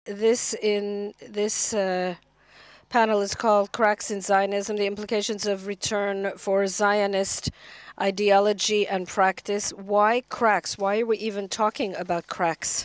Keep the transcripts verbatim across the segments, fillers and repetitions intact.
this in this uh, panel is called Cracks in Zionism, the implications of return for Zionist ideology and practice. Why cracks? Why are we even talking about cracks?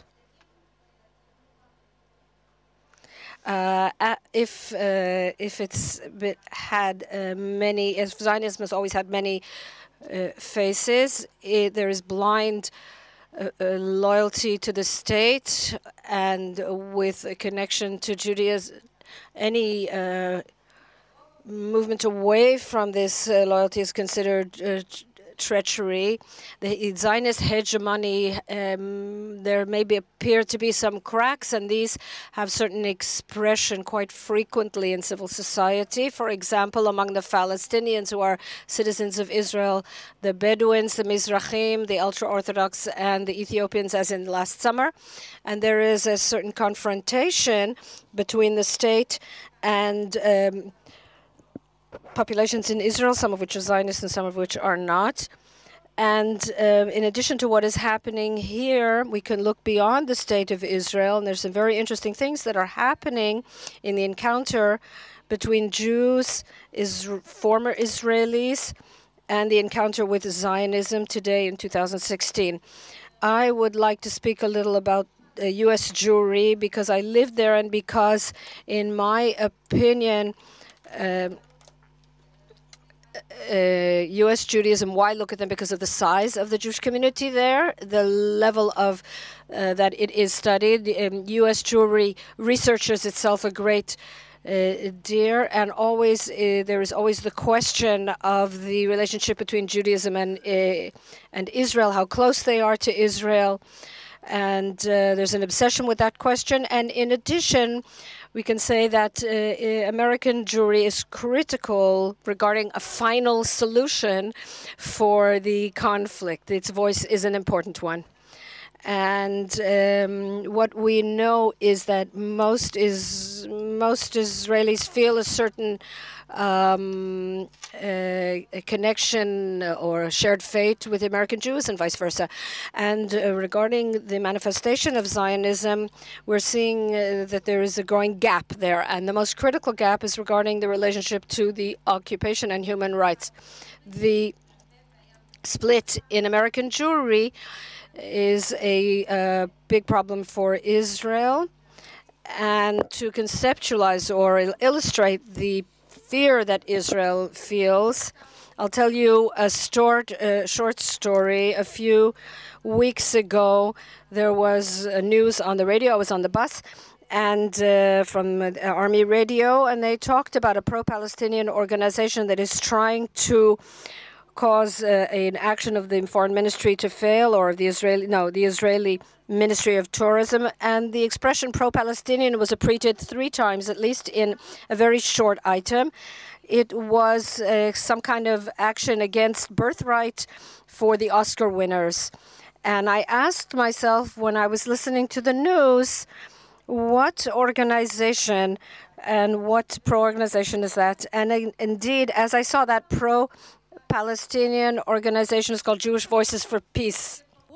Uh, if uh, if it's been, had uh, many, if Zionism has always had many uh, faces, it, there is blind uh, uh, loyalty to the state, and with a connection to Judaism, any uh, movement away from this uh, loyalty is considered uh, treachery. The Zionist hegemony, um, there may be appear to be some cracks, and these have certain expression quite frequently in civil society. For example, among the Palestinians who are citizens of Israel, the Bedouins, the Mizrahim, the ultra-Orthodox, and the Ethiopians, as in last summer. And there is a certain confrontation between the state and um, populations in Israel, some of which are Zionists and some of which are not. And um, in addition to what is happening here, we can look beyond the state of Israel, and there's some very interesting things that are happening in the encounter between Jews, is former Israelis, and the encounter with Zionism today in two thousand sixteen. I would like to speak a little about uh, U S Jewry because I lived there, and because, in my opinion, um, Uh, U S Judaism, why look at them? Because of the size of the Jewish community there, the level of uh, that it is studied. Um, U S Jewry researches itself a great uh, deal, and always uh, there is always the question of the relationship between Judaism and uh, and Israel, how close they are to Israel, and uh, there's an obsession with that question. And in addition, we can say that uh, American Jewry is critical regarding a final solution for the conflict. Its voice is an important one. And um, what we know is that most is most Israelis feel a certain um, uh, a connection or a shared fate with American Jews and vice versa. And uh, regarding the manifestation of Zionism, we're seeing uh, that there is a growing gap there. And the most critical gap is regarding the relationship to the occupation and human rights. The split in American Jewry is a uh, big problem for Israel. And to conceptualize or il illustrate the fear that Israel feels, I'll tell you a short, uh, short story. A few weeks ago, there was uh, news on the radio. I was on the bus, and uh, from uh, Army radio, and they talked about a pro-Palestinian organization that is trying to cause uh, an action of the foreign ministry to fail, or the Israeli, no, the Israeli Ministry of Tourism. And the expression pro-Palestinian was repeated three times, at least in a very short item. It was uh, some kind of action against birthright for the Oscar winners. And I asked myself when I was listening to the news, what organization and what pro-organization is that? And uh, indeed, as I saw that pro Palestinian organization is called Jewish Voices for Peace.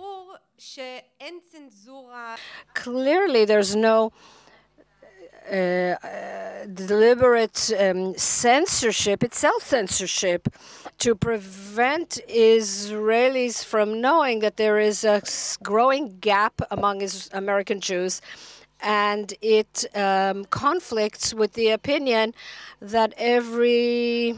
Clearly, there's no uh, uh, deliberate um, censorship, it's self-censorship, to prevent Israelis from knowing that there is a growing gap among American Jews, and it um, conflicts with the opinion that every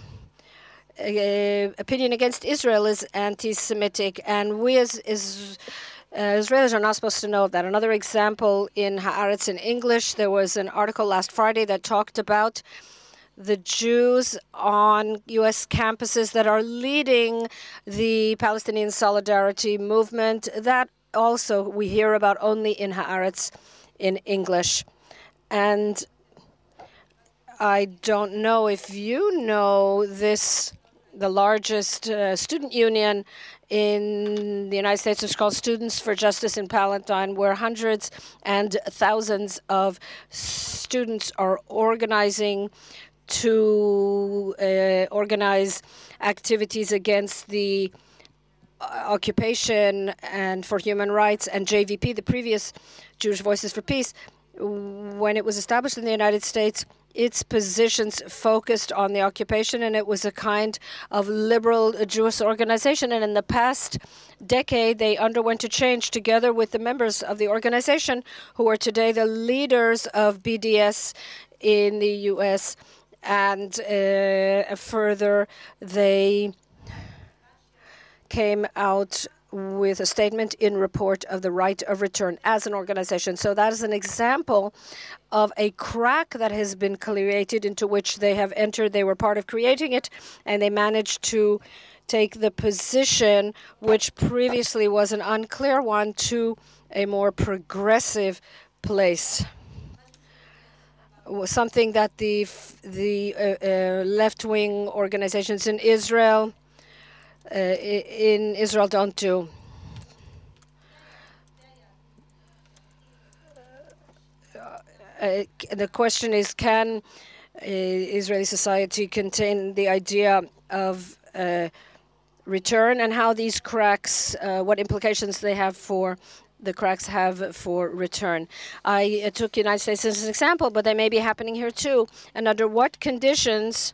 Uh, opinion against Israel is anti-Semitic, and we as, as uh, Israelis are not supposed to know that. Another example, in Haaretz in English, there was an article last Friday that talked about the Jews on U S campuses that are leading the Palestinian solidarity movement. That also we hear about only in Haaretz in English. And I don't know if you know this. The largest uh, student union in the United States is called Students for Justice in Palestine, where hundreds and thousands of students are organizing to uh, organize activities against the uh, occupation and for human rights. And J V P, the previous Jewish Voices for Peace, when it was established in the United States, its positions focused on the occupation, and it was a kind of liberal Jewish organization. And in the past decade, they underwent a change together with the members of the organization, who are today the leaders of B D S in the U S. And uh, further, they came out with a statement in report of the right of return as an organization. So that is an example of a crack that has been created into which they have entered. They were part of creating it, and they managed to take the position, which previously was an unclear one, to a more progressive place. Something that the, the uh, uh, left-wing organizations in Israel Uh, in Israel don't do. Uh, the question is, can uh, Israeli society contain the idea of uh, return, and how these cracks, uh, what implications they have for the cracks have for return. I uh, took the United States as an example, but they may be happening here too. And under what conditions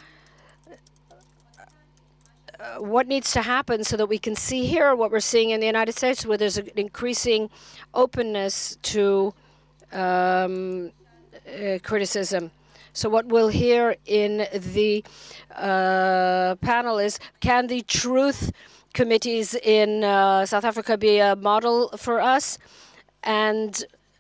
Uh, what needs to happen so that we can see here what we're seeing in the United States, where there's an increasing openness to um, uh, criticism. So what we'll hear in the uh, panel is, can the truth committees in uh, South Africa be a model for us? And,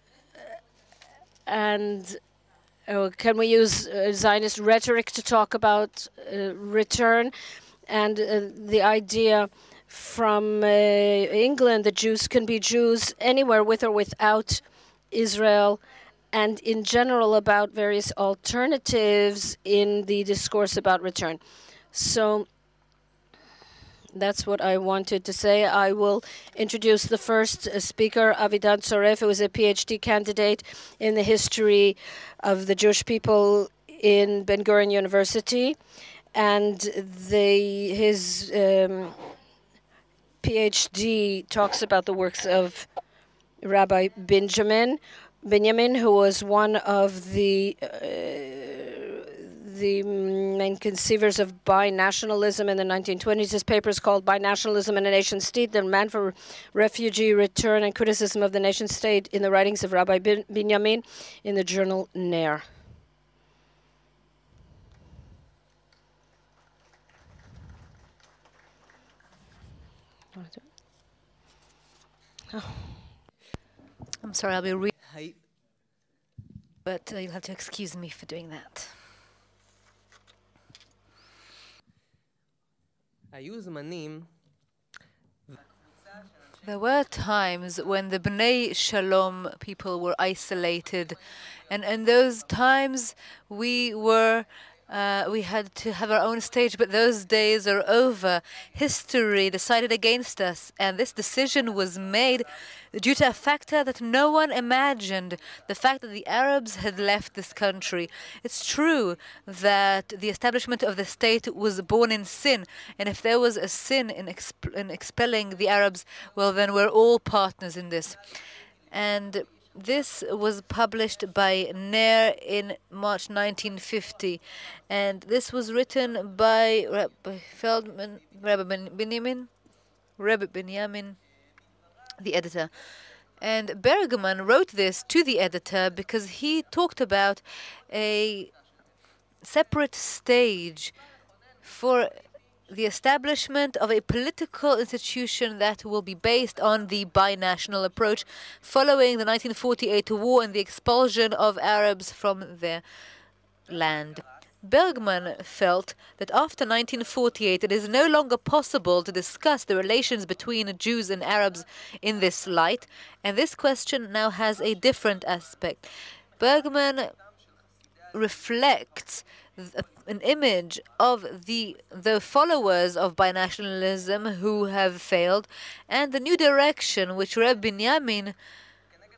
and uh, can we use uh, Zionist rhetoric to talk about uh, return? And uh, the idea from uh, England that Jews can be Jews anywhere with or without Israel, and in general about various alternatives in the discourse about return. So that's what I wanted to say. I will introduce the first uh, speaker, Avidan Tzoreff, who is a PhD candidate in the history of the Jewish people in Ben-Gurion University. And the, his um, PhD talks about the works of Rabbi Binyamin, Binyamin, who was one of the uh, the main conceivers of Bi-Nationalism in the nineteen twenties. His paper is called Bi-Nationalism and a Nation State, the Man for Refugee, Return, and Criticism of the Nation State in the Writings of Rabbi Bin Binyamin in the journal Ner. Oh. I'm sorry, I'll be reading, but uh, you'll have to excuse me for doing that. There were times when the Bnei Shalom people were isolated, and in those times we were Uh, we had to have our own stage, but those days are over. History decided against us, and this decision was made due to a factor that no one imagined, the fact that the Arabs had left this country. It's true that the establishment of the state was born in sin, and if there was a sin in, exp in expelling the Arabs, well, then we're all partners in this. And this was published by Ner in March nineteen fifty, and this was written by Rabbi Feldman, Rabbi Binyamin, Rabbi Binyamin, the editor. And Bergman wrote this to the editor because he talked about a separate stage for the establishment of a political institution that will be based on the binational approach following the nineteen forty-eight war and the expulsion of Arabs from their land. Bergman felt that after nineteen forty-eight it is no longer possible to discuss the relations between Jews and Arabs in this light, and this question now has a different aspect. Bergman reflects an image of the the followers of binationalism who have failed, and the new direction which Rabbi Binyamin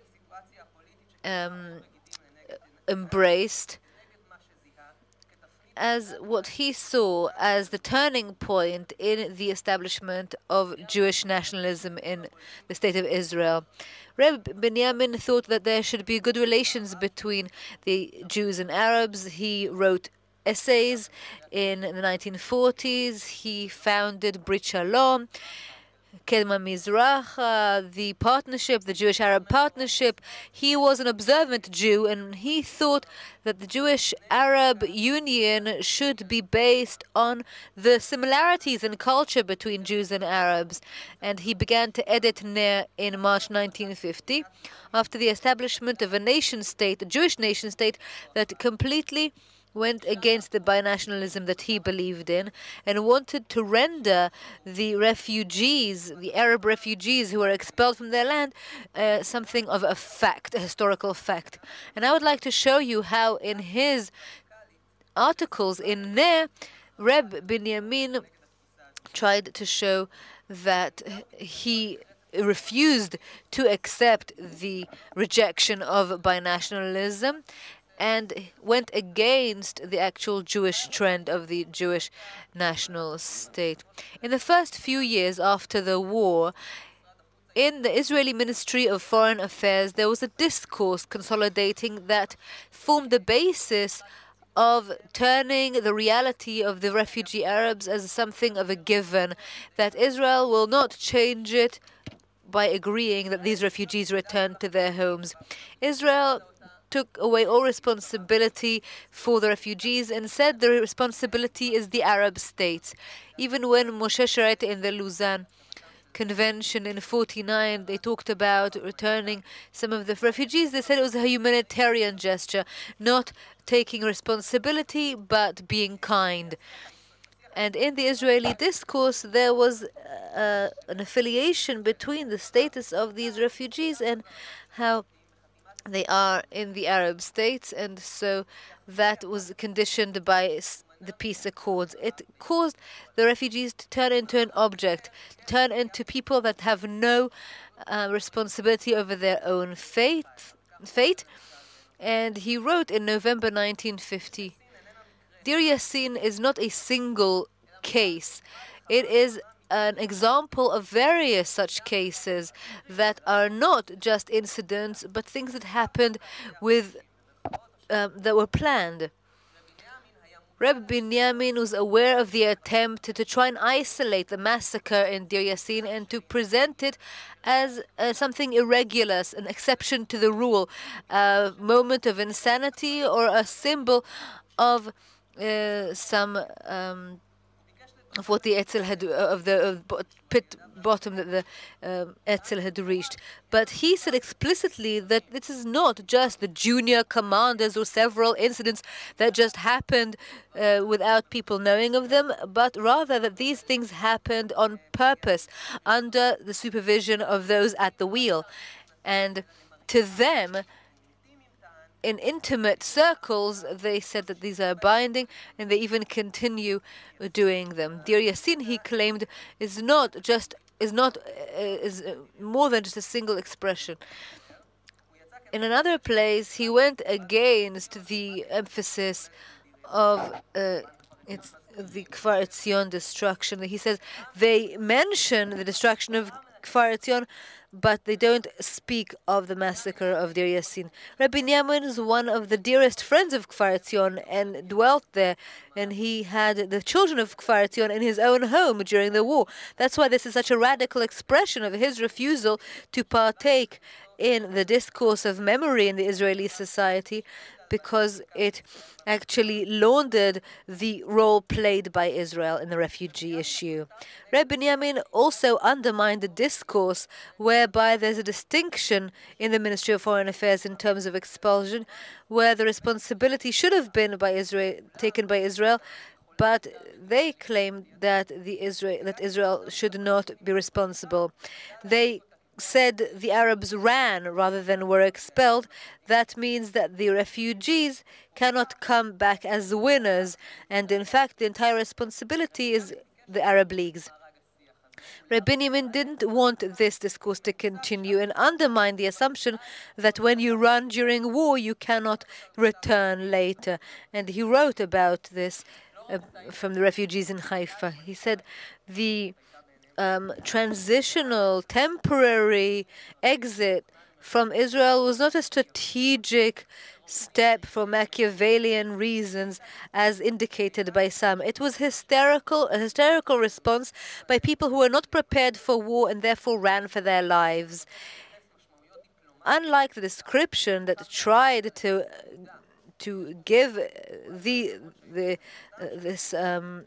um, embraced, as what he saw as the turning point in the establishment of Jewish nationalism in the state of Israel. Rabbi Binyamin thought that there should be good relations between the Jews and Arabs. He wrote essays in the nineteen forties. He founded Brit Shalom, Kedma Mizrach, uh, the partnership, the Jewish-Arab partnership. He was an observant Jew, and he thought that the Jewish-Arab union should be based on the similarities in culture between Jews and Arabs. And he began to edit Ner in March nineteen fifty, after the establishment of a nation-state, a Jewish nation-state, that completely went against the bi-nationalism that he believed in, and wanted to render the refugees, the Arab refugees who were expelled from their land, uh, something of a fact, a historical fact. And I would like to show you how in his articles in Ner, Reb Binyamin tried to show that he refused to accept the rejection of bi-nationalism, and went against the actual Jewish trend of the Jewish national state. In the first few years after the war, in the Israeli Ministry of Foreign Affairs, there was a discourse consolidating that formed the basis of turning the reality of the refugee Arabs as something of a given, that Israel will not change it by agreeing that these refugees return to their homes. Israel took away all responsibility for the refugees and said the responsibility is the Arab states. Even when Moshe Sharett in the Lausanne Convention in forty-nine, they talked about returning some of the refugees, they said it was a humanitarian gesture, not taking responsibility, but being kind. And in the Israeli discourse, there was uh, an affiliation between the status of these refugees and how they are in the Arab states, and so that was conditioned by the peace accords. It caused the refugees to turn into an object, to turn into people that have no uh, responsibility over their own fate, fate. And he wrote in November nineteen fifty, Deir Yassin is not a single case. It is an example of various such cases that are not just incidents, but things that happened with um, that were planned. Rabbi Binyamin was aware of the attempt to, to try and isolate the massacre in Deir Yassin and to present it as uh, something irregular, an exception to the rule, a moment of insanity or a symbol of uh, some um, of what the Etzel had, of the of pit bottom that the um, Etzel had reached. But he said explicitly that this is not just the junior commanders or several incidents that just happened uh, without people knowing of them, but rather that these things happened on purpose, under the supervision of those at the wheel. And to them, in intimate circles, they said that these are binding, and they even continue doing them. Deir Yassin, he claimed, is not just is not uh, is uh, more than just a single expression. In another place, he went against the emphasis of uh, it's the Kfar Etzion destruction. He says they mention the destruction of Kfar Etzion, but they don't speak of the massacre of Deir Yassin. Rabbi Binyamin is one of the dearest friends of Kfar Etzion and dwelt there, and he had the children of Kfar Etzion in his own home during the war. That's why this is such a radical expression of his refusal to partake in the discourse of memory in the Israeli society, because it actually laundered the role played by Israel in the refugee issue. Rabbi Binyamin also undermined the discourse whereby there's a distinction in the Ministry of Foreign Affairs in terms of expulsion, where the responsibility should have been by Israel, taken by Israel, but they claimed that the Israel that Israel should not be responsible. They said the Arabs ran rather than were expelled. That means that the refugees cannot come back as winners, and in fact the entire responsibility is the Arab League's. Rabbi Binyamin didn't want this discourse to continue and undermine the assumption that when you run during war, you cannot return later. And he wrote about this uh, from the refugees in Haifa. He said the um, transitional, temporary exit from Israel was not a strategic step for Machiavellian reasons as indicated by some. It was hysterical, a hysterical response by people who were not prepared for war and therefore ran for their lives. Unlike the description that tried to to give the the uh, this um,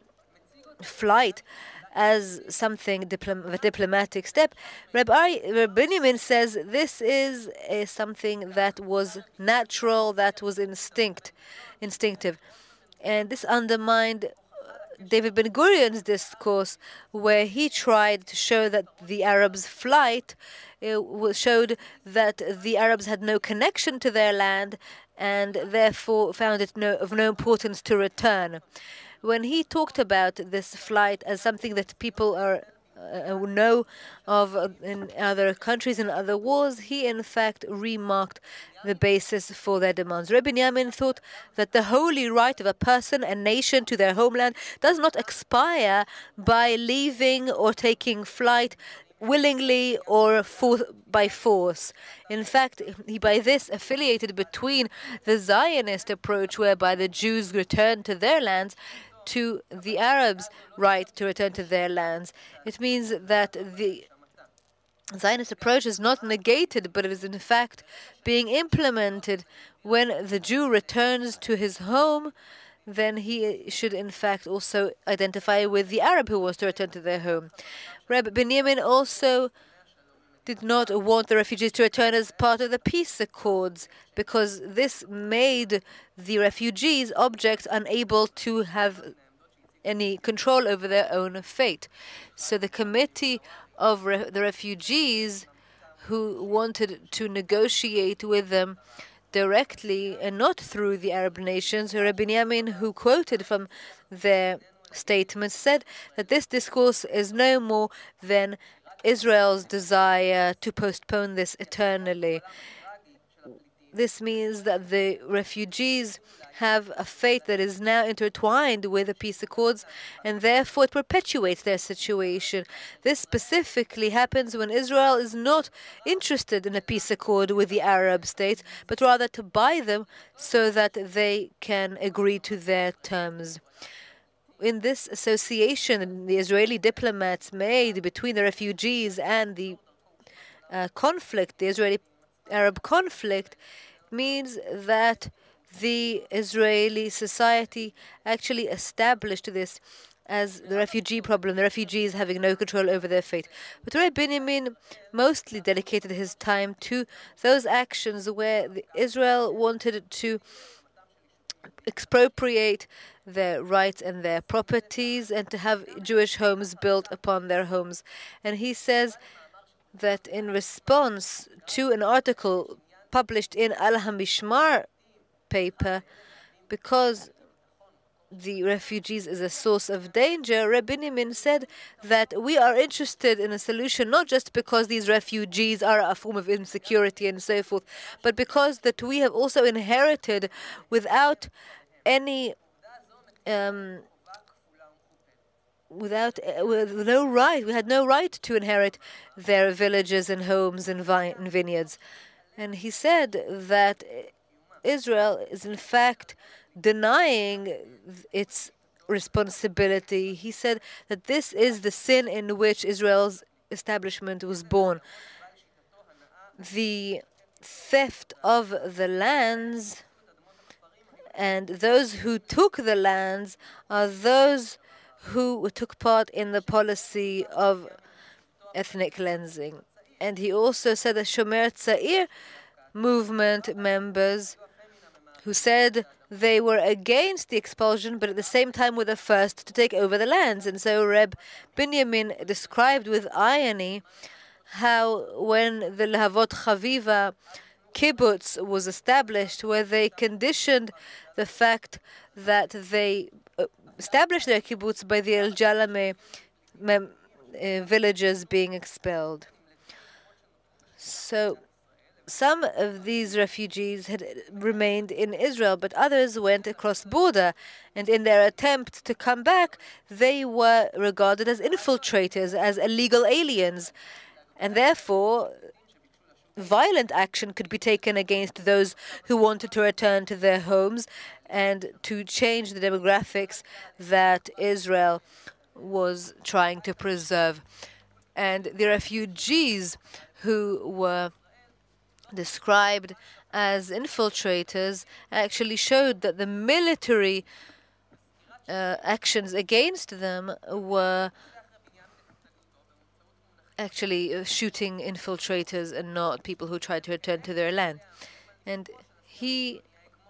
flight as something diplom- a diplomatic step, Rabbi Binyamin says this is a, something that was natural, that was instinct, instinctive. And this undermined David Ben-Gurion's discourse, where he tried to show that the Arabs' flight uh, showed that the Arabs had no connection to their land and therefore found it no, of no importance to return. When he talked about this flight as something that people are uh, know of uh, in other countries and other wars, he in fact remarked the basis for their demands. Rabbi Binyamin thought that the holy right of a person and nation to their homeland does not expire by leaving or taking flight willingly or for, by force. In fact, he by this affiliated between the Zionist approach, whereby the Jews return to their lands, to the Arabs' right to return to their lands. It means that the Zionist approach is not negated, but it is in fact being implemented. When the Jew returns to his home, then he should in fact also identify with the Arab who wants to return to their home. Rabbi Binyamin also did not want the refugees to return as part of the peace accords, because this made the refugees objects unable to have any control over their own fate. So the committee of re- the refugees who wanted to negotiate with them directly and not through the Arab nations, Rabbi Binyamin, who quoted from their statements, said that this discourse is no more than Israel's desire to postpone this eternally. This means that the refugees have a fate that is now intertwined with the peace accords, and therefore it perpetuates their situation. This specifically happens when Israel is not interested in a peace accord with the Arab states, but rather to buy them so that they can agree to their terms. In this association the Israeli diplomats made between the refugees and the uh, conflict, the Israeli-Arab conflict, means that the Israeli society actually established this as the refugee problem, the refugees having no control over their fate. But Rabbi Binyamin mostly dedicated his time to those actions where Israel wanted to expropriate their rights and their properties and to have Jewish homes built upon their homes. And he says that in response to an article published in Al-Hamishmar paper, because the refugees is a source of danger, Rabbi Binyamin said that we are interested in a solution not just because these refugees are a form of insecurity and so forth, but because that we have also inherited without any um, without uh, with no right, we had no right to inherit their villages and homes and, vine, and vineyards. And he said that Israel is in fact denying its responsibility. He said that this is the sin in which Israel's establishment was born. The theft of the lands, and those who took the lands are those who took part in the policy of ethnic cleansing. And he also said that Shomer Tzair movement members who said they were against the expulsion, but at the same time were the first to take over the lands. And so Reb Binyamin described with irony how when the Lehavot Chaviva kibbutz was established, where they conditioned the fact that they established their kibbutz by the El Jalame uh, villagers being expelled. So some of these refugees had remained in Israel, but others went across border. And in their attempt to come back, they were regarded as infiltrators, as illegal aliens. And therefore, violent action could be taken against those who wanted to return to their homes and to change the demographics that Israel was trying to preserve. And the refugees who were described as infiltrators actually showed that the military uh, actions against them were actually uh, shooting infiltrators and not people who tried to return to their land. And he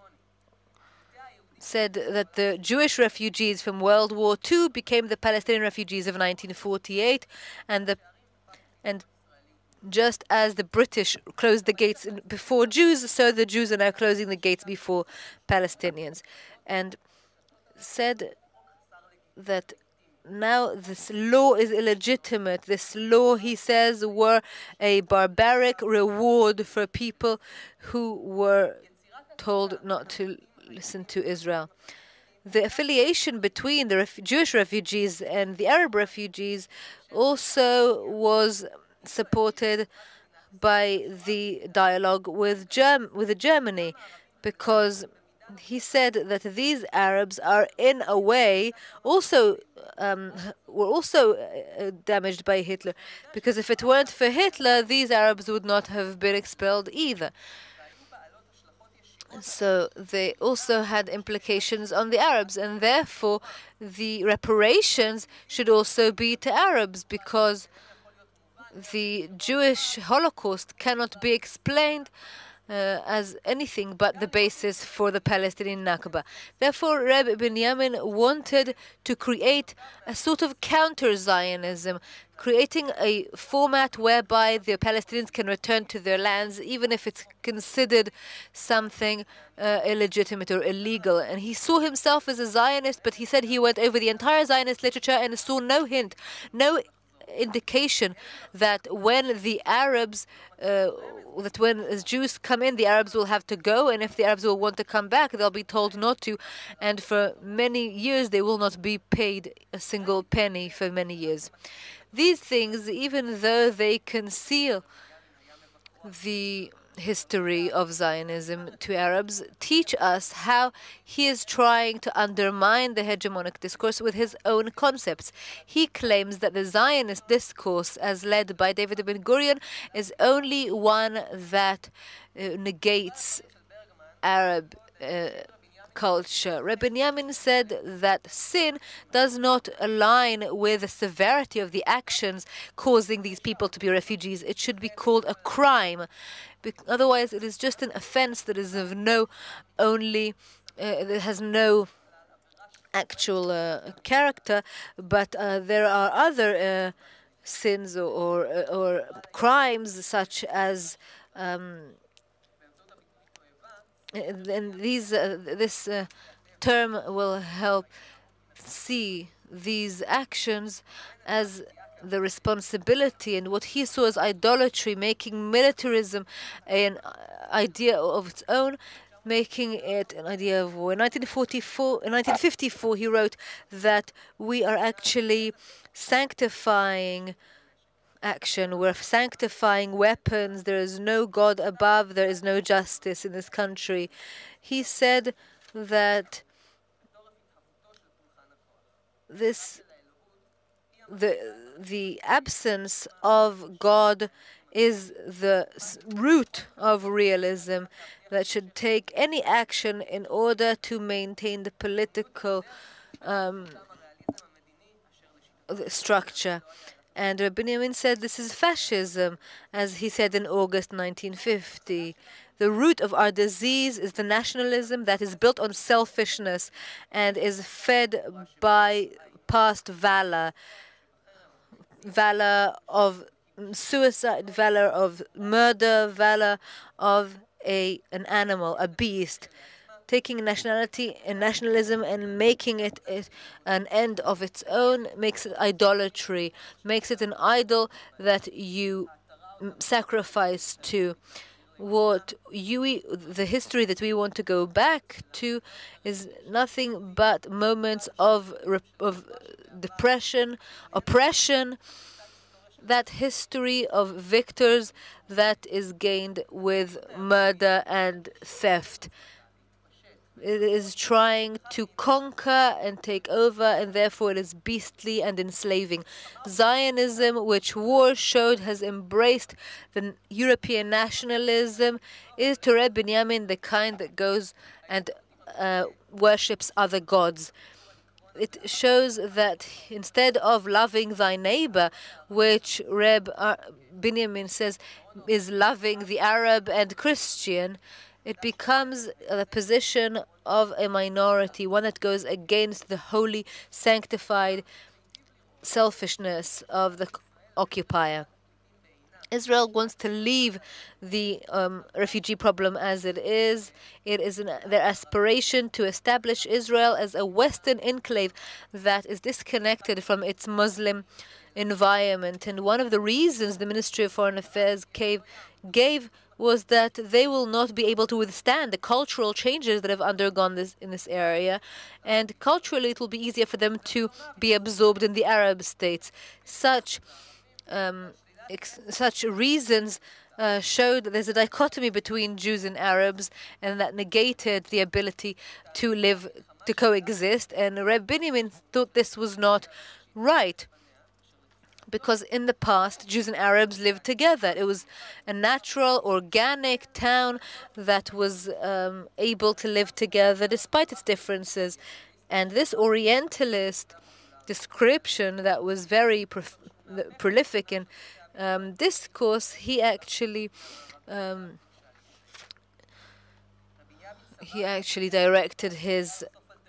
said that the Jewish refugees from World War Two became the Palestinian refugees of nineteen forty-eight, and the and just as the British closed the gates before Jews, so the Jews are now closing the gates before Palestinians. And said that now this law is illegitimate. This law, he says, were a barbaric reward for people who were told not to listen to Israel. The affiliation between the ref Jewish refugees and the Arab refugees also was supported by the dialogue with Germ with Germany, because he said that these Arabs are in a way also um, were also uh, damaged by Hitler, because if it weren't for Hitler, these Arabs would not have been expelled either. So they also had implications on the Arabs, and therefore the reparations should also be to Arabs, because the Jewish Holocaust cannot be explained uh, as anything but the basis for the Palestinian Nakba. Therefore, Rabbi Binyamin wanted to create a sort of counter-Zionism, creating a format whereby the Palestinians can return to their lands, even if it's considered something uh, illegitimate or illegal. And he saw himself as a Zionist, but he said he went over the entire Zionist literature and saw no hint, no indication that when the Arabs, uh, that when as Jews come in, the Arabs will have to go, and if the Arabs will want to come back, they'll be told not to, and for many years they will not be paid a single penny for many years. These things, even though they conceal the history of Zionism to Arabs, teach us how he is trying to undermine the hegemonic discourse with his own concepts. He claims that the Zionist discourse, as led by David Ben-Gurion, is only one that uh, negates Arab uh, culture. Rabbi Binyamin said that sin does not align with the severity of the actions causing these people to be refugees. It should be called a crime. Be otherwise, it is just an offense that is of no only, uh, that has no actual uh, character, but uh, there are other uh, sins or, or, or crimes such as um, and these uh, this uh, term will help see these actions as the responsibility and what he saw as idolatry, making militarism an idea of its own, making it an idea of war. In nineteen forty-four, in nineteen fifty-four, he wrote that we are actually sanctifying action. We're sanctifying weapons. There is no God above. There is no justice in this country. He said that this the the absence of God is the root of realism that should take any action in order to maintain the political um, structure. And Rabbi Binyamin said this is fascism, as he said in August nineteen fifty. The root of our disease is the nationalism that is built on selfishness and is fed by past valor, valor of suicide, valor of murder, valor of a an animal, a beast. taking nationality and nationalism and making it, it an end of its own makes it idolatry, makes it an idol that you sacrifice to. What you, the history that we want to go back to is nothing but moments of, of depression, oppression, that history of victors that is gained with murder and theft. It is trying to conquer and take over, and therefore it is beastly and enslaving. Zionism, which war showed has embraced the European nationalism, is to Reb Binyamin the kind that goes and uh, worships other gods. It shows that instead of loving thy neighbor, which Reb uh, Binyamin says is loving the Arab and Christian, it becomes a position of a minority, one that goes against the holy, sanctified selfishness of the occupier. Israel wants to leave the um, refugee problem as it is. It is an, their aspiration to establish Israel as a Western enclave that is disconnected from its Muslim environment. And one of the reasons the Ministry of Foreign Affairs gave, gave was that they will not be able to withstand the cultural changes that have undergone this in this area. And culturally, it will be easier for them to be absorbed in the Arab states. Such um, Such reasons uh, showed that there's a dichotomy between Jews and Arabs, and that negated the ability to live, to coexist. And Reb Binyamin thought this was not right, because in the past, Jews and Arabs lived together. It was a natural, organic town that was um, able to live together despite its differences. And this Orientalist description that was very pro prolific in Um, discourse, he actually um, he actually directed his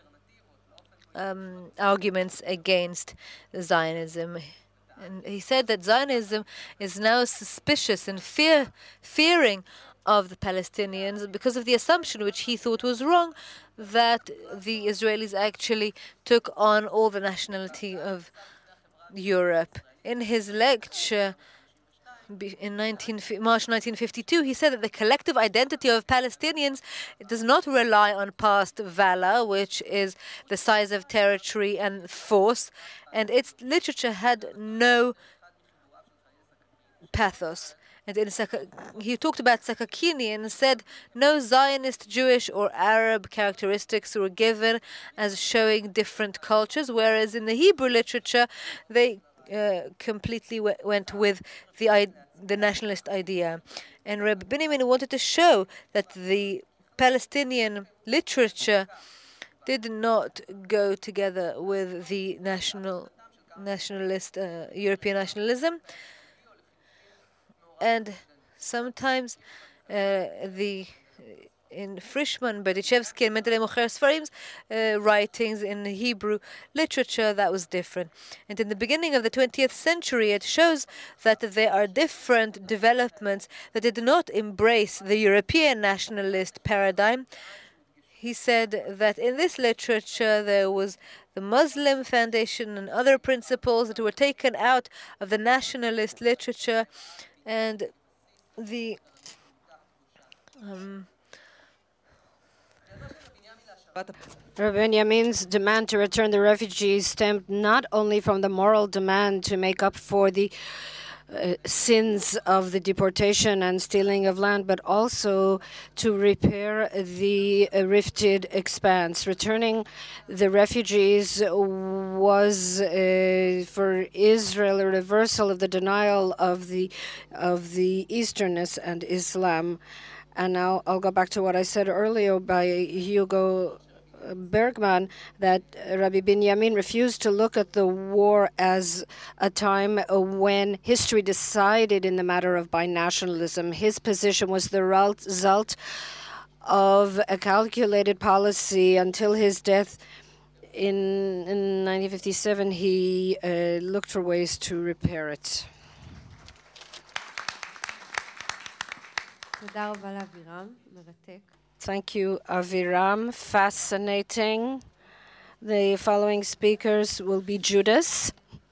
um, arguments against Zionism, and he said that Zionism is now suspicious and fear fearing of the Palestinians because of the assumption, which he thought was wrong, that the Israelis actually took on all the nationality of Europe. In his lecture in March nineteen fifty-two, he said that the collective identity of Palestinians does not rely on past valor, which is the size of territory and force, and its literature had no pathos. And in he talked about Sakakini and said no Zionist, Jewish, or Arab characteristics were given as showing different cultures, whereas in the Hebrew literature, they Uh, completely went with the the nationalist idea. And Rabbi Binyamin wanted to show that the Palestinian literature did not go together with the national nationalist uh, European nationalism, and sometimes uh, the in Frischman, Berdichevsky, and Mendele Mocher Sfarim's uh, writings in Hebrew literature, that was different. And in the beginning of the twentieth century, it shows that there are different developments that did not embrace the European nationalist paradigm. He said that in this literature there was the Muslim foundation and other principles that were taken out of the nationalist literature, and the um, Rabbi Binyamin's demand to return the refugees stemmed not only from the moral demand to make up for the uh, sins of the deportation and stealing of land, but also to repair the uh, rifted expanse. Returning the refugees was uh, for Israel a reversal of the denial of the of the Easternness and Islam. And now I'll go back to what I said earlier by Hugo Bergman, that Rabbi Binyamin refused to look at the war as a time when history decided in the matter of bi-nationalism. His position was the result of a calculated policy until his death in, in nineteen fifty-seven. He uh, looked for ways to repair it. Thank you, Avi-ram. Fascinating. The following speakers will be Jewdas.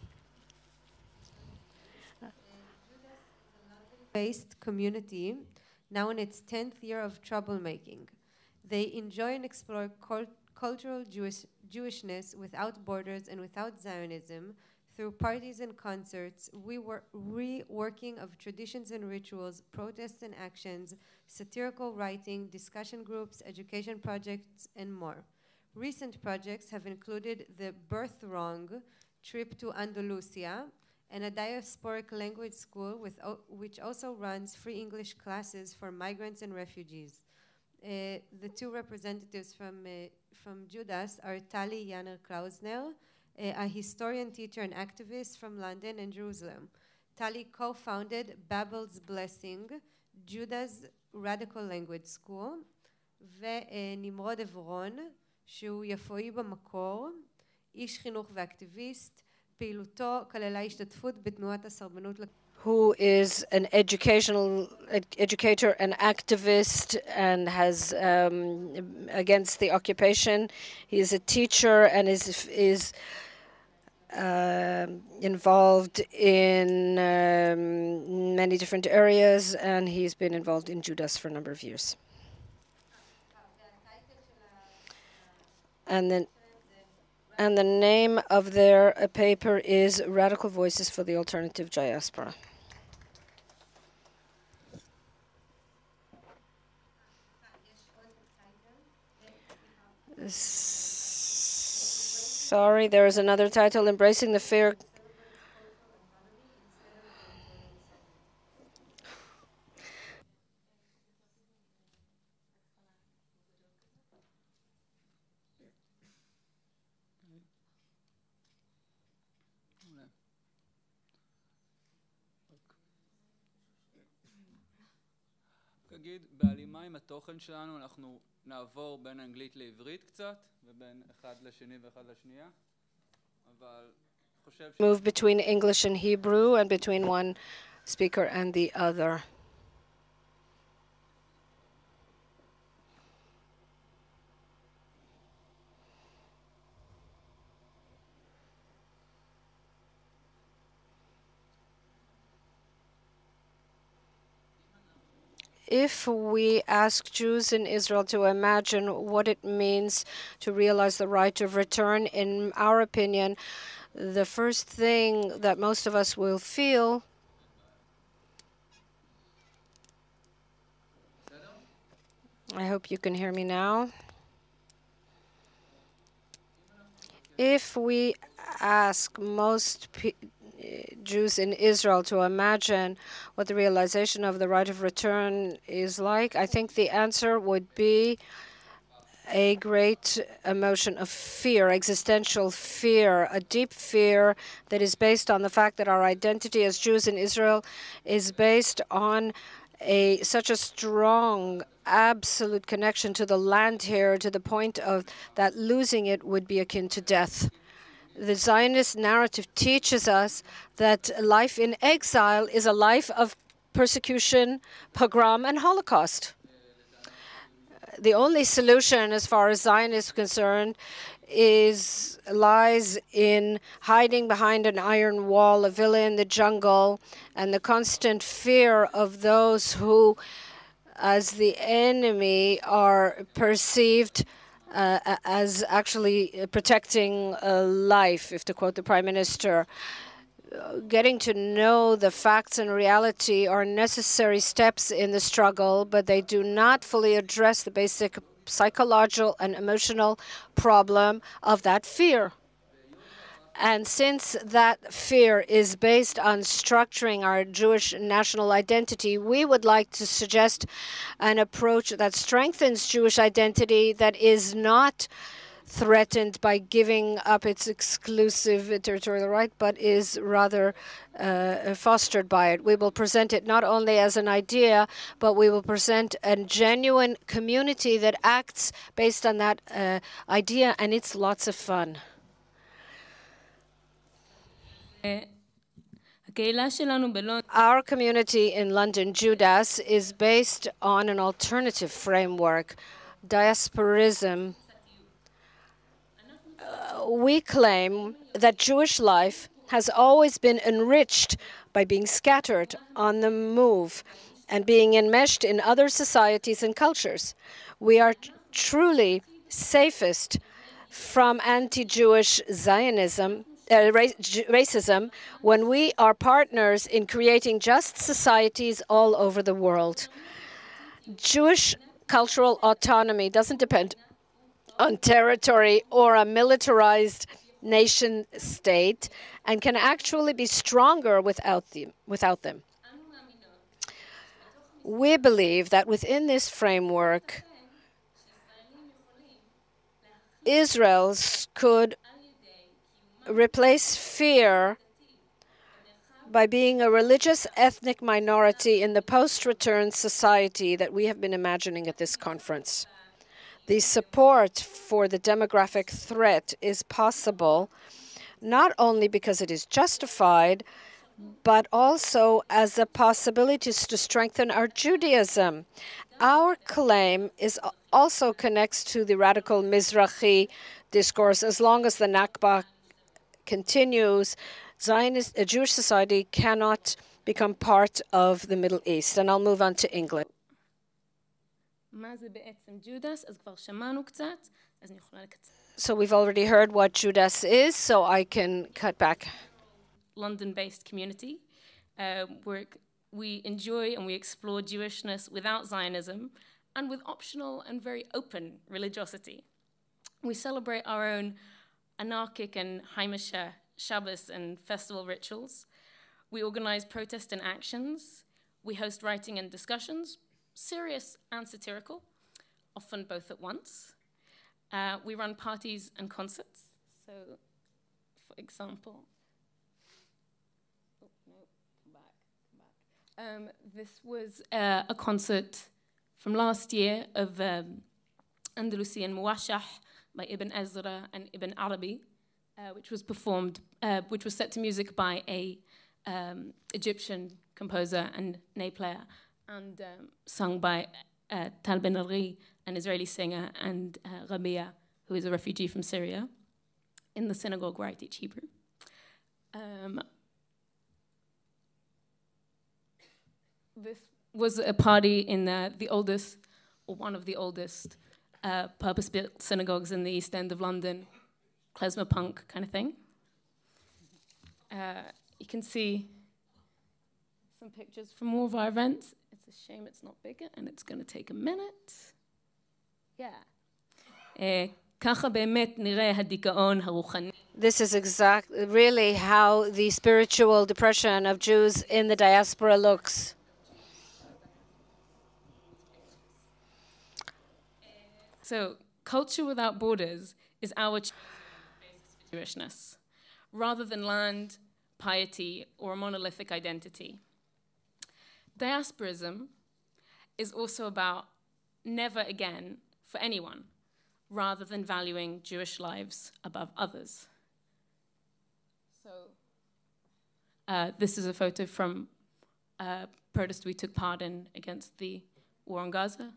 Based community, now in its tenth year of troublemaking. They enjoy and explore cult cultural Jewish Jewishness without borders and without Zionism through parties and concerts, we were reworking of traditions and rituals, protests and actions, satirical writing, discussion groups, education projects, and more. Recent projects have included the Birth Wrong trip to Andalusia, and a diasporic language school with, which also runs free English classes for migrants and refugees. Uh, the two representatives from, uh, from Jewdas are Tali Janner-Klausner, uh, a historian, teacher, and activist from London and Jerusalem. Tali co-founded Babel's Blessing, Jewdas Radical Language School, ונמרוד Evron, שהוא יפואי במקור, איש חינוך ואקטיביסט, פעילותו כללה השתתפות בתנועת הסרבנות. Who is an educational ed educator and activist and has um, against the occupation. He is a teacher and is is uh, involved in um, many different areas, and he's been involved in Jewdas for a number of years. And then. And the name of their uh, paper is Radical Voices for the Alternative Diaspora. Sorry, there is another title, Embracing the Fear. נגיד, בהלימה עם התוכן שלנו אנחנו נעבור בין אנגלית לעברית קצת, ובין אחד לשני ואחד לשנייה, אבל חושב ש... Move between English and Hebrew and between one speaker and the other. If we ask Jews in Israel to imagine what it means to realize the right of return, in our opinion, the first thing that most of us will feel I hope you can hear me now. If we ask most people Jews in Israel to imagine what the realization of the right of return is like, I think the answer would be a great emotion of fear, existential fear, a deep fear that is based on the fact that our identity as Jews in Israel is based on a such a strong, absolute connection to the land here, to the point of that losing it would be akin to death. The Zionist narrative teaches us that life in exile is a life of persecution, pogrom, and Holocaust. The only solution, as far as Zionists are concerned, is lies in hiding behind an iron wall, a villa in the jungle, and the constant fear of those who, as the enemy, are perceived Uh, as actually protecting uh, life, if to quote the Prime Minister. Getting to know the facts and reality are necessary steps in the struggle, but they do not fully address the basic psychological and emotional problem of that fear. And since that fear is based on structuring our Jewish national identity, we would like to suggest an approach that strengthens Jewish identity, that is not threatened by giving up its exclusive territorial right, but is rather uh, fostered by it. We will present it not only as an idea, but we will present a genuine community that acts based on that uh, idea, and it's lots of fun. Our community in London, Jewdas, is based on an alternative framework, diasporism, uh, we claim that Jewish life has always been enriched by being scattered, on the move, and being enmeshed in other societies and cultures. We are truly safest from anti-Jewish Zionism, uh, racism, when we are partners in creating just societies all over the world. Jewish cultural autonomy doesn't depend on territory or a militarized nation state and can actually be stronger without them. Without them. We believe that within this framework, Israel could replace fear by being a religious ethnic minority in the post-return society that we have been imagining at this conference. The support for the demographic threat is possible not only because it is justified, but also as a possibility to strengthen our Judaism. Our claim is also connects to the radical Mizrahi discourse. As long as the Nakba continues, Zionist, a Jewish society cannot become part of the Middle East. And I'll move on to English. So we've already heard what Jewdas is, so I can cut back. London-based community. Uh, where we enjoy and we explore Jewishness without Zionism and with optional and very open religiosity. We celebrate our own anarchic and Heimische Shabbos and festival rituals. We organize protest and actions. We host writing and discussions, serious and satirical, often both at once. Uh, we run parties and concerts. So, for example, oh, no, come back, come back. Um, this was uh, a concert from last year of um, Andalusian Muwashah by Ibn Ezra and Ibn Arabi, uh, which was performed, uh, which was set to music by a um, Egyptian composer and ney player, and um, sung by uh, Tal Ben-Ari, an Israeli singer, and uh, Rabbi, who is a refugee from Syria, in the synagogue where I teach Hebrew. Um, this was a party in the, the oldest, or one of the oldest, uh, purpose-built synagogues in the East End of London, klezmer punk kind of thing. Uh, you can see some pictures from all of our events. It's a shame it's not bigger, and it's going to take a minute. Yeah. This is exactly really how the spiritual depression of Jews in the diaspora looks. So, culture without borders is our basis for Jewishness, rather than land, piety, or a monolithic identity. Diasporism is also about never again for anyone, rather than valuing Jewish lives above others. So, uh, this is a photo from a protest we took part in against the war on Gaza.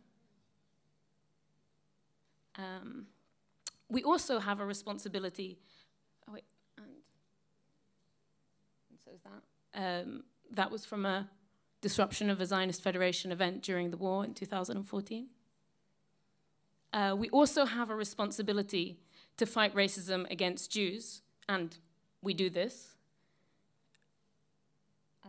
Um, we also have a responsibility. Oh wait, and, and so is that. Um, that was from a disruption of a Zionist Federation event during the war in two thousand fourteen. Uh, we also have a responsibility to fight racism against Jews, and we do this. Uh,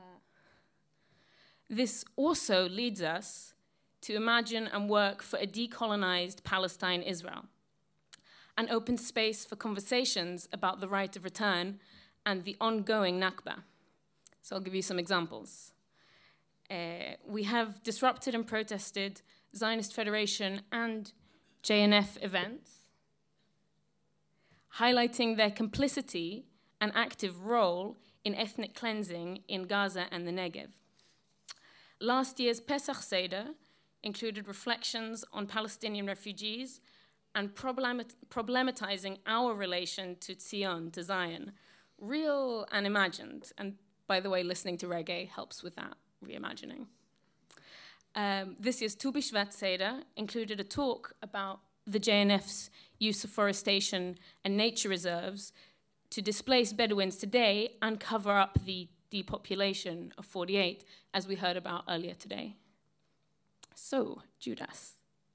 this also leads us to imagine and work for a decolonized Palestine-Israel, an open space for conversations about the right of return and the ongoing Nakba. So I'll give you some examples. Uh, we have disrupted and protested Zionist Federation and J N F events, highlighting their complicity and active role in ethnic cleansing in Gaza and the Negev. Last year's Pesach Seder included reflections on Palestinian refugees and problemat problematizing our relation to Zion, to Zion, real and imagined. And by the way, listening to reggae helps with that reimagining. Um, this year's Tu B'Shvat Seder included a talk about the J N F's use of forestation and nature reserves to displace Bedouins today and cover up the depopulation of forty-eight, as we heard about earlier today. So, Jewdas.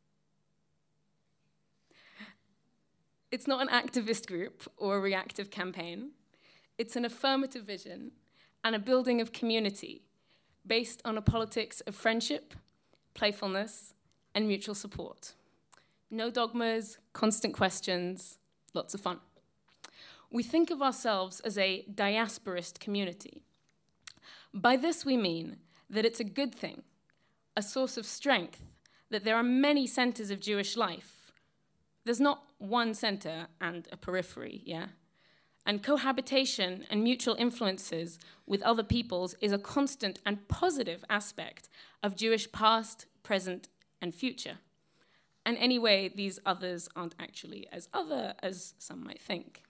It's not an activist group or a reactive campaign. It's an affirmative vision and a building of community based on a politics of friendship, playfulness, and mutual support. No dogmas, constant questions, lots of fun. We think of ourselves as a diasporist community. By this we mean that it's a good thing, a source of strength, that there are many centers of Jewish life. There's not one center and a periphery, yeah? And cohabitation and mutual influences with other peoples is a constant and positive aspect of Jewish past, present, and future. And anyway, these others aren't actually as other as some might think.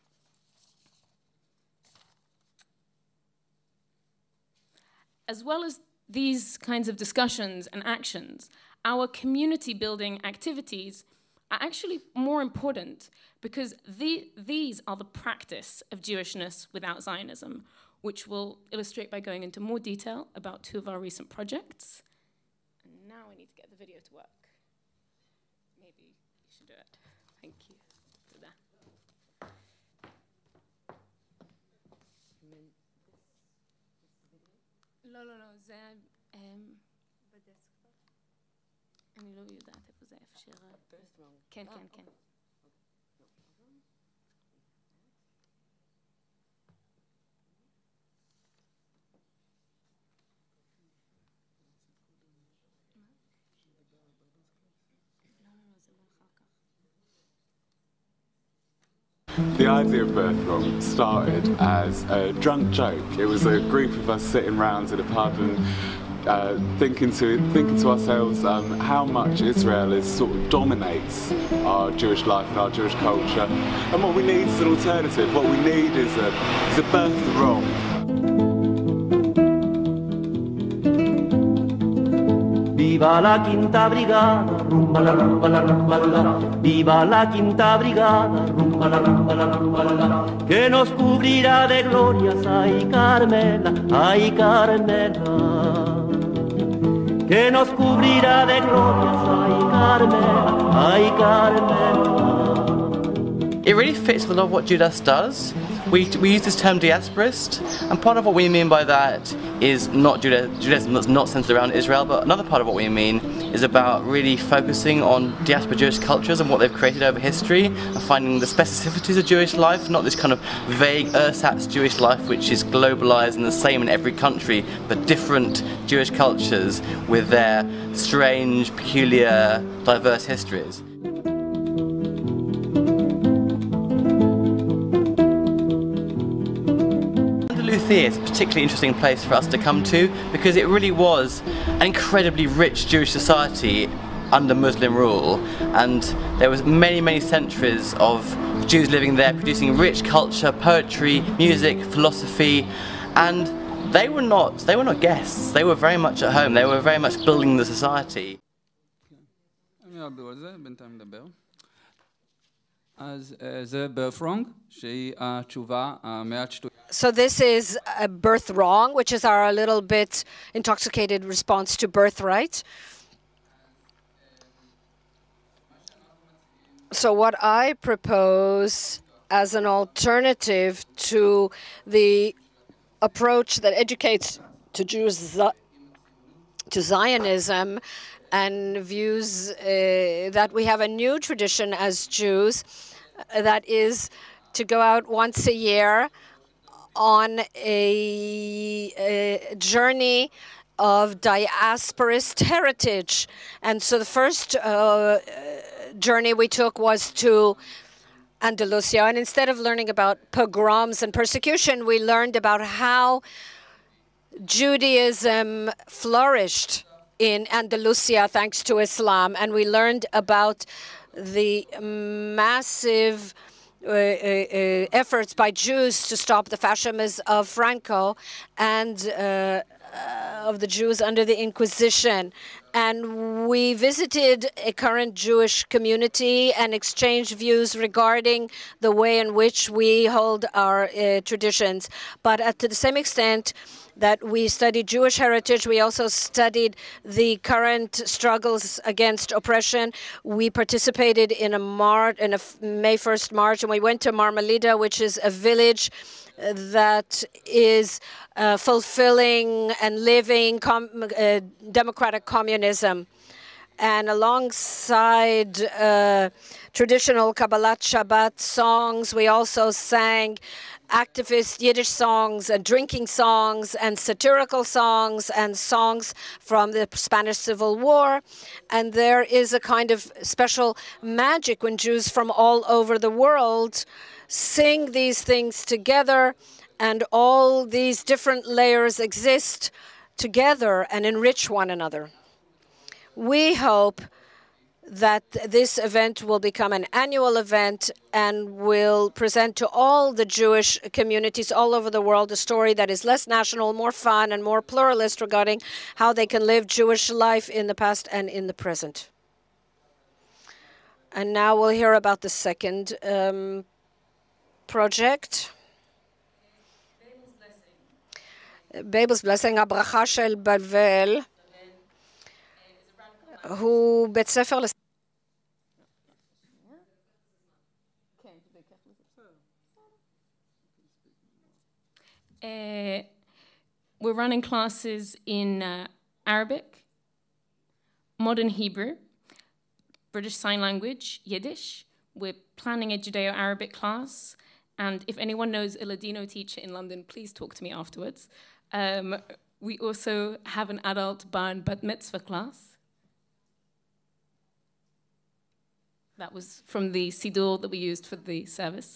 As well as these kinds of discussions and actions, our community building activities are actually more important because the, these are the practice of Jewishness without Zionism, which we'll illustrate by going into more detail about two of our recent projects. And now we need to get the video to work. Maybe you should do it. Thank you. לא, לא, לא, זה... אני לא יודעת איפה זה אפשר... כן, כן, כן. The idea of birth wrong started as a drunk joke. It was a group of us sitting round at a pub and uh, thinking to thinking to ourselves um, how much Israel is sort of dominates our Jewish life and our Jewish culture, and what we need is an alternative. What we need is a is a birth wrong. Viva la quinta brigada, rumba la rumba la rumba la. Viva la quinta brigada, rumba la rumba la rumba la. Que nos cubrirá de glorias, ay Carmela, ay Carmela. Que nos cubrirá de glorias, ay Carmela, ay Carmela. It really fits with a lot of what Jewdas does. We, we use this term diasporist, and part of what we mean by that is not Judaism that's not centered around Israel, but another part of what we mean is about really focusing on diaspora Jewish cultures and what they've created over history, and finding the specificities of Jewish life, not this kind of vague ersatz Jewish life which is globalized and the same in every country, but different Jewish cultures with their strange, peculiar, diverse histories. It's a particularly interesting place for us to come to because it really was an incredibly rich Jewish society under Muslim rule, and there was many many centuries of Jews living there producing rich culture, poetry, music, philosophy, and they were not they were not guests, they were very much at home, they were very much building the society. אז זה birth wrong, שהיא התשובה המעט שטויה. So this is a birth wrong, which is our little bit intoxicated response to birthright. So what I propose as an alternative to the approach that educates to Jews to Zionism and views uh, that we have a new tradition as Jews, uh, that is to go out once a year on a, a journey of diasporist heritage. And so the first uh, journey we took was to Andalusia, and instead of learning about pogroms and persecution, we learned about how Judaism flourished in Andalusia thanks to Islam, and we learned about the massive uh, uh, efforts by Jews to stop the fascism of Franco, and uh, uh, of the Jews under the Inquisition. And we visited a current Jewish community and exchanged views regarding the way in which we hold our uh, traditions. But at to the same extent that we studied Jewish heritage, we also studied the current struggles against oppression. We participated in a, mar in a May first march, and we went to Marmalida, which is a village that is uh, fulfilling and living com uh, democratic communism. And alongside uh, traditional Kabbalat Shabbat songs, we also sang activist Yiddish songs and drinking songs and satirical songs and songs from the Spanish Civil War. And there is a kind of special magic when Jews from all over the world sing these things together, and all these different layers exist together and enrich one another. We hope that this event will become an annual event and will present to all the Jewish communities all over the world a story that is less national, more fun, and more pluralist regarding how they can live Jewish life in the past and in the present. And now we'll hear about the second um, project. Babel's Blessing, הברכה של בבל, הוא בית ספר לס... Uh, we're running classes in uh, Arabic, modern Hebrew, British Sign Language, Yiddish. We're planning a Judeo-Arabic class, and if anyone knows a Ladino teacher in London, please talk to me afterwards. Um, we also have an adult bar and bat mitzvah class. That was from the siddur that we used for the service.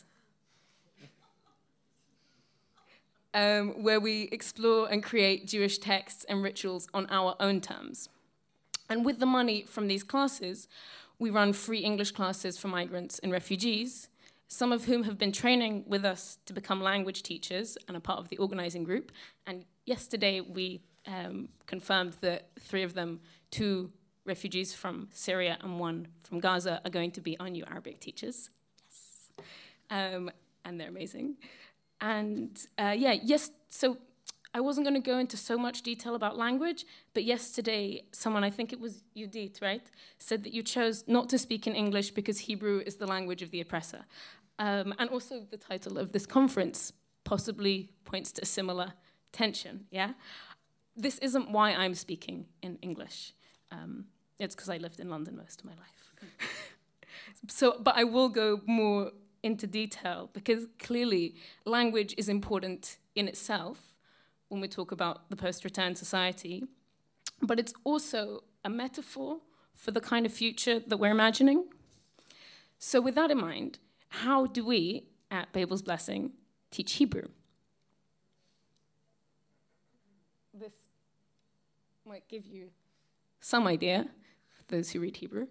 Um, where we explore and create Jewish texts and rituals on our own terms. And with the money from these classes, we run free English classes for migrants and refugees, some of whom have been training with us to become language teachers and are part of the organizing group. And yesterday we um, confirmed that three of them, two refugees from Syria and one from Gaza, are going to be our new Arabic teachers. Yes. Um, and they're amazing. And uh, yeah, yes, so I wasn't going to go into so much detail about language, but yesterday someone, I think it was Judith, right, said that you chose not to speak in English because Hebrew is the language of the oppressor. Um, and also the title of this conference possibly points to a similar tension, yeah? This isn't why I'm speaking in English. Um, it's because I lived in London most of my life. So, but I will go more into detail, because clearly language is important in itself when we talk about the post-return society, but it's also a metaphor for the kind of future that we're imagining. So with that in mind, how do we, at Babel's Blessing, teach Hebrew? This might give you some idea, for those who read Hebrew.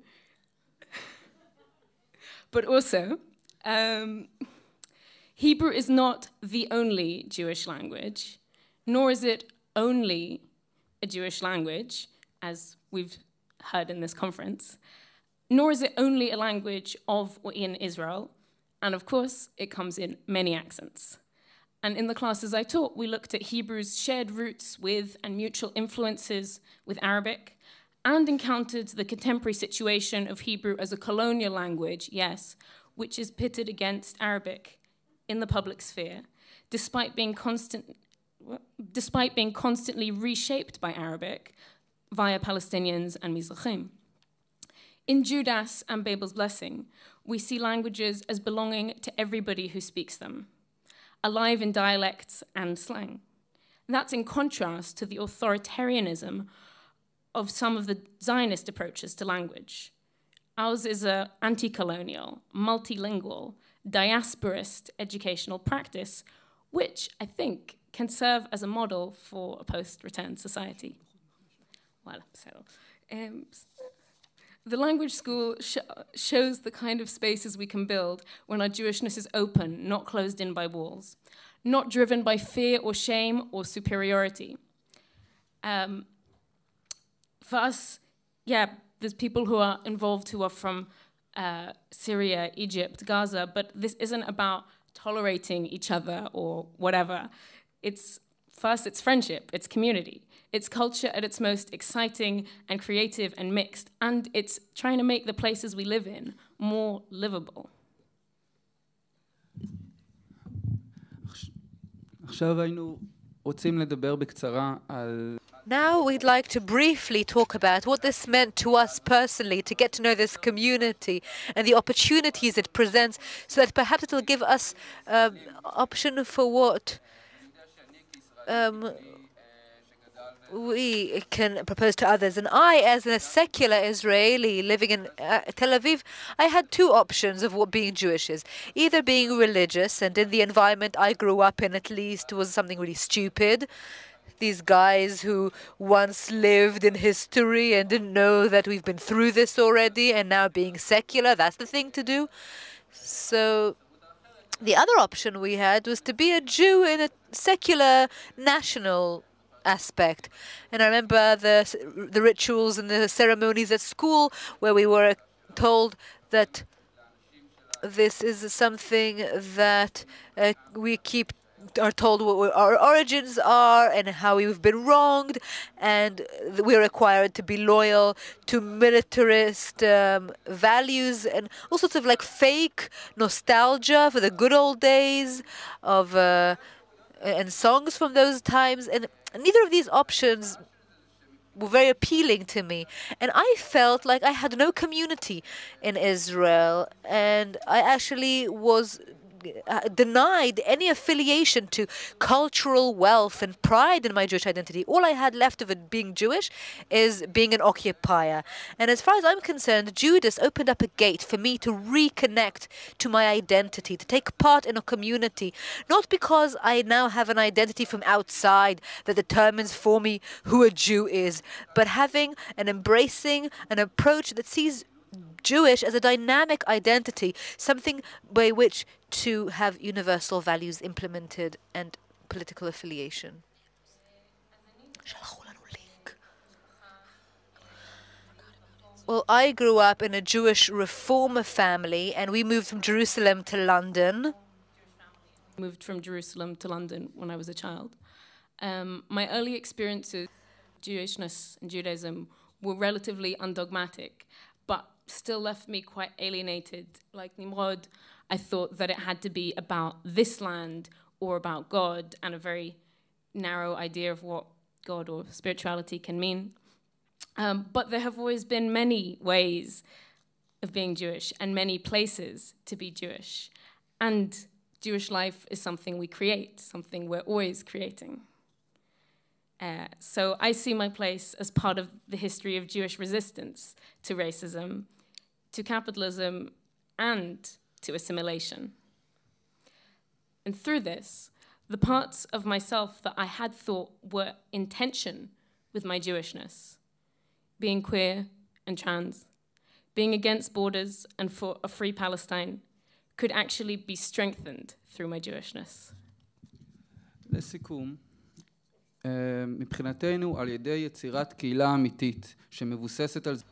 But also, Um, Hebrew is not the only Jewish language, nor is it only a Jewish language, as we've heard in this conference, nor is it only a language of or in Israel, and of course, it comes in many accents. And in the classes I taught, we looked at Hebrew's shared roots with and mutual influences with Arabic, and encountered the contemporary situation of Hebrew as a colonial language, yes, which is pitted against Arabic in the public sphere, despite being constant, despite being constantly reshaped by Arabic via Palestinians and Mizrahim. In Jewdas and Babel's Blessing, we see languages as belonging to everybody who speaks them, alive in dialects and slang. That's in contrast to the authoritarianism of some of the Zionist approaches to language. Ours is an anti-colonial, multilingual, diasporist educational practice, which I think can serve as a model for a post-return society. Well, so um, the language school sh shows the kind of spaces we can build when our Jewishness is open, not closed in by walls, not driven by fear or shame or superiority. Um, for us, yeah, there's people who are involved who are from uh, Syria, Egypt, Gaza, but this isn't about tolerating each other or whatever. It's first, it's friendship, it's community, it's culture at its most exciting and creative and mixed, and it's trying to make the places we live in more livable. עכשיו היינו רוצים לדבר בקצרה על Now we'd like to briefly talk about what this meant to us personally, to get to know this community and the opportunities it presents, so that perhaps it will give us um, option for what um, we can propose to others. And I, as a secular Israeli living in uh, Tel Aviv, I had two options of what being Jewish is. Either being religious, and in the environment I grew up in at least was something really stupid. These guys who once lived in history and didn't know that we've been through this already, and now being secular, that's the thing to do. So the other option we had was to be a Jew in a secular national aspect. And I remember the the rituals and the ceremonies at school where we were told that this is something that uh, we keep are told what our origins are and how we've been wronged, and we're required to be loyal to militarist um, values and all sorts of like fake nostalgia for the good old days of uh, and songs from those times, and neither of these options were very appealing to me. And I felt like I had no community in Israel, and I actually was Uh, denied any affiliation to cultural wealth and pride in my Jewish identity. All I had left of it being Jewish is being an occupier. And as far as I'm concerned, Jewdas opened up a gate for me to reconnect to my identity, to take part in a community, not because I now have an identity from outside that determines for me who a Jew is, but having an embracing, an approach that sees Jewish as a dynamic identity, something by which to have universal values implemented and political affiliation. Well, I grew up in a Jewish reformer family, and we moved from Jerusalem to London. Moved from Jerusalem to London when I was a child. Um, my early experiences with Jewishness and Judaism were relatively undogmatic, but still left me quite alienated. Like Nimrod, I thought that it had to be about this land or about God, and a very narrow idea of what God or spirituality can mean. Um, but there have always been many ways of being Jewish and many places to be Jewish. And Jewish life is something we create, something we're always creating. Uh, so I see my place as part of the history of Jewish resistance to racism, to capitalism, and to assimilation. And through this, the parts of myself that I had thought were in tension with my Jewishness, being queer and trans, being against borders and for a free Palestine, could actually be strengthened through my Jewishness. לסיכום, מבחינתנו על ידי יצירת קהילה אמיתית שמבוססת על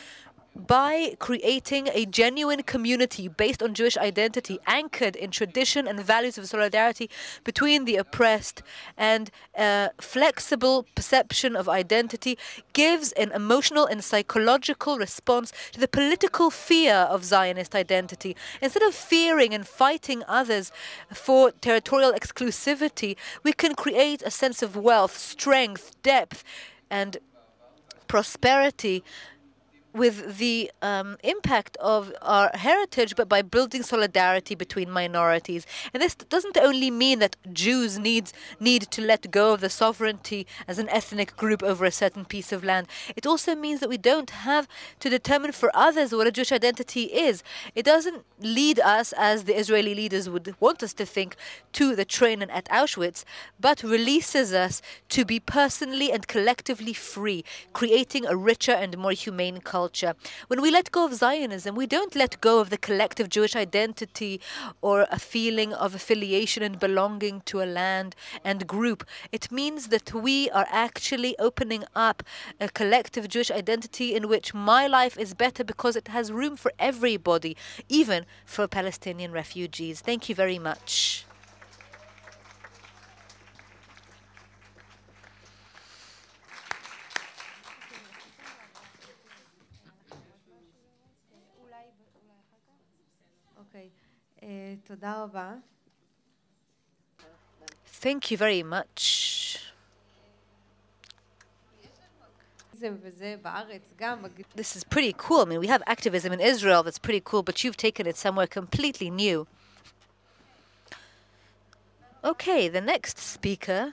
By creating a genuine community based on Jewish identity, anchored in tradition and values of solidarity between the oppressed, and a flexible perception of identity, gives an emotional and psychological response to the political fear of Zionist identity. Instead of fearing and fighting others for territorial exclusivity, we can create a sense of wealth, strength, depth, and prosperity with the um, impact of our heritage, but by building solidarity between minorities. And this doesn't only mean that Jews need, need to let go of the sovereignty as an ethnic group over a certain piece of land. It also means that we don't have to determine for others what a Jewish identity is. It doesn't lead us, as the Israeli leaders would want us to think, to the train at Auschwitz, but releases us to be personally and collectively free, creating a richer and more humane culture. culture. When we let go of Zionism, we don't let go of the collective Jewish identity or a feeling of affiliation and belonging to a land and group. It means that we are actually opening up a collective Jewish identity in which my life is better because it has room for everybody, even for Palestinian refugees. Thank you very much. תודה רבה. Thank you very much. This is pretty cool. I mean, we have activism in Israel that's pretty cool, but you've taken it somewhere completely new. Okay, the next speaker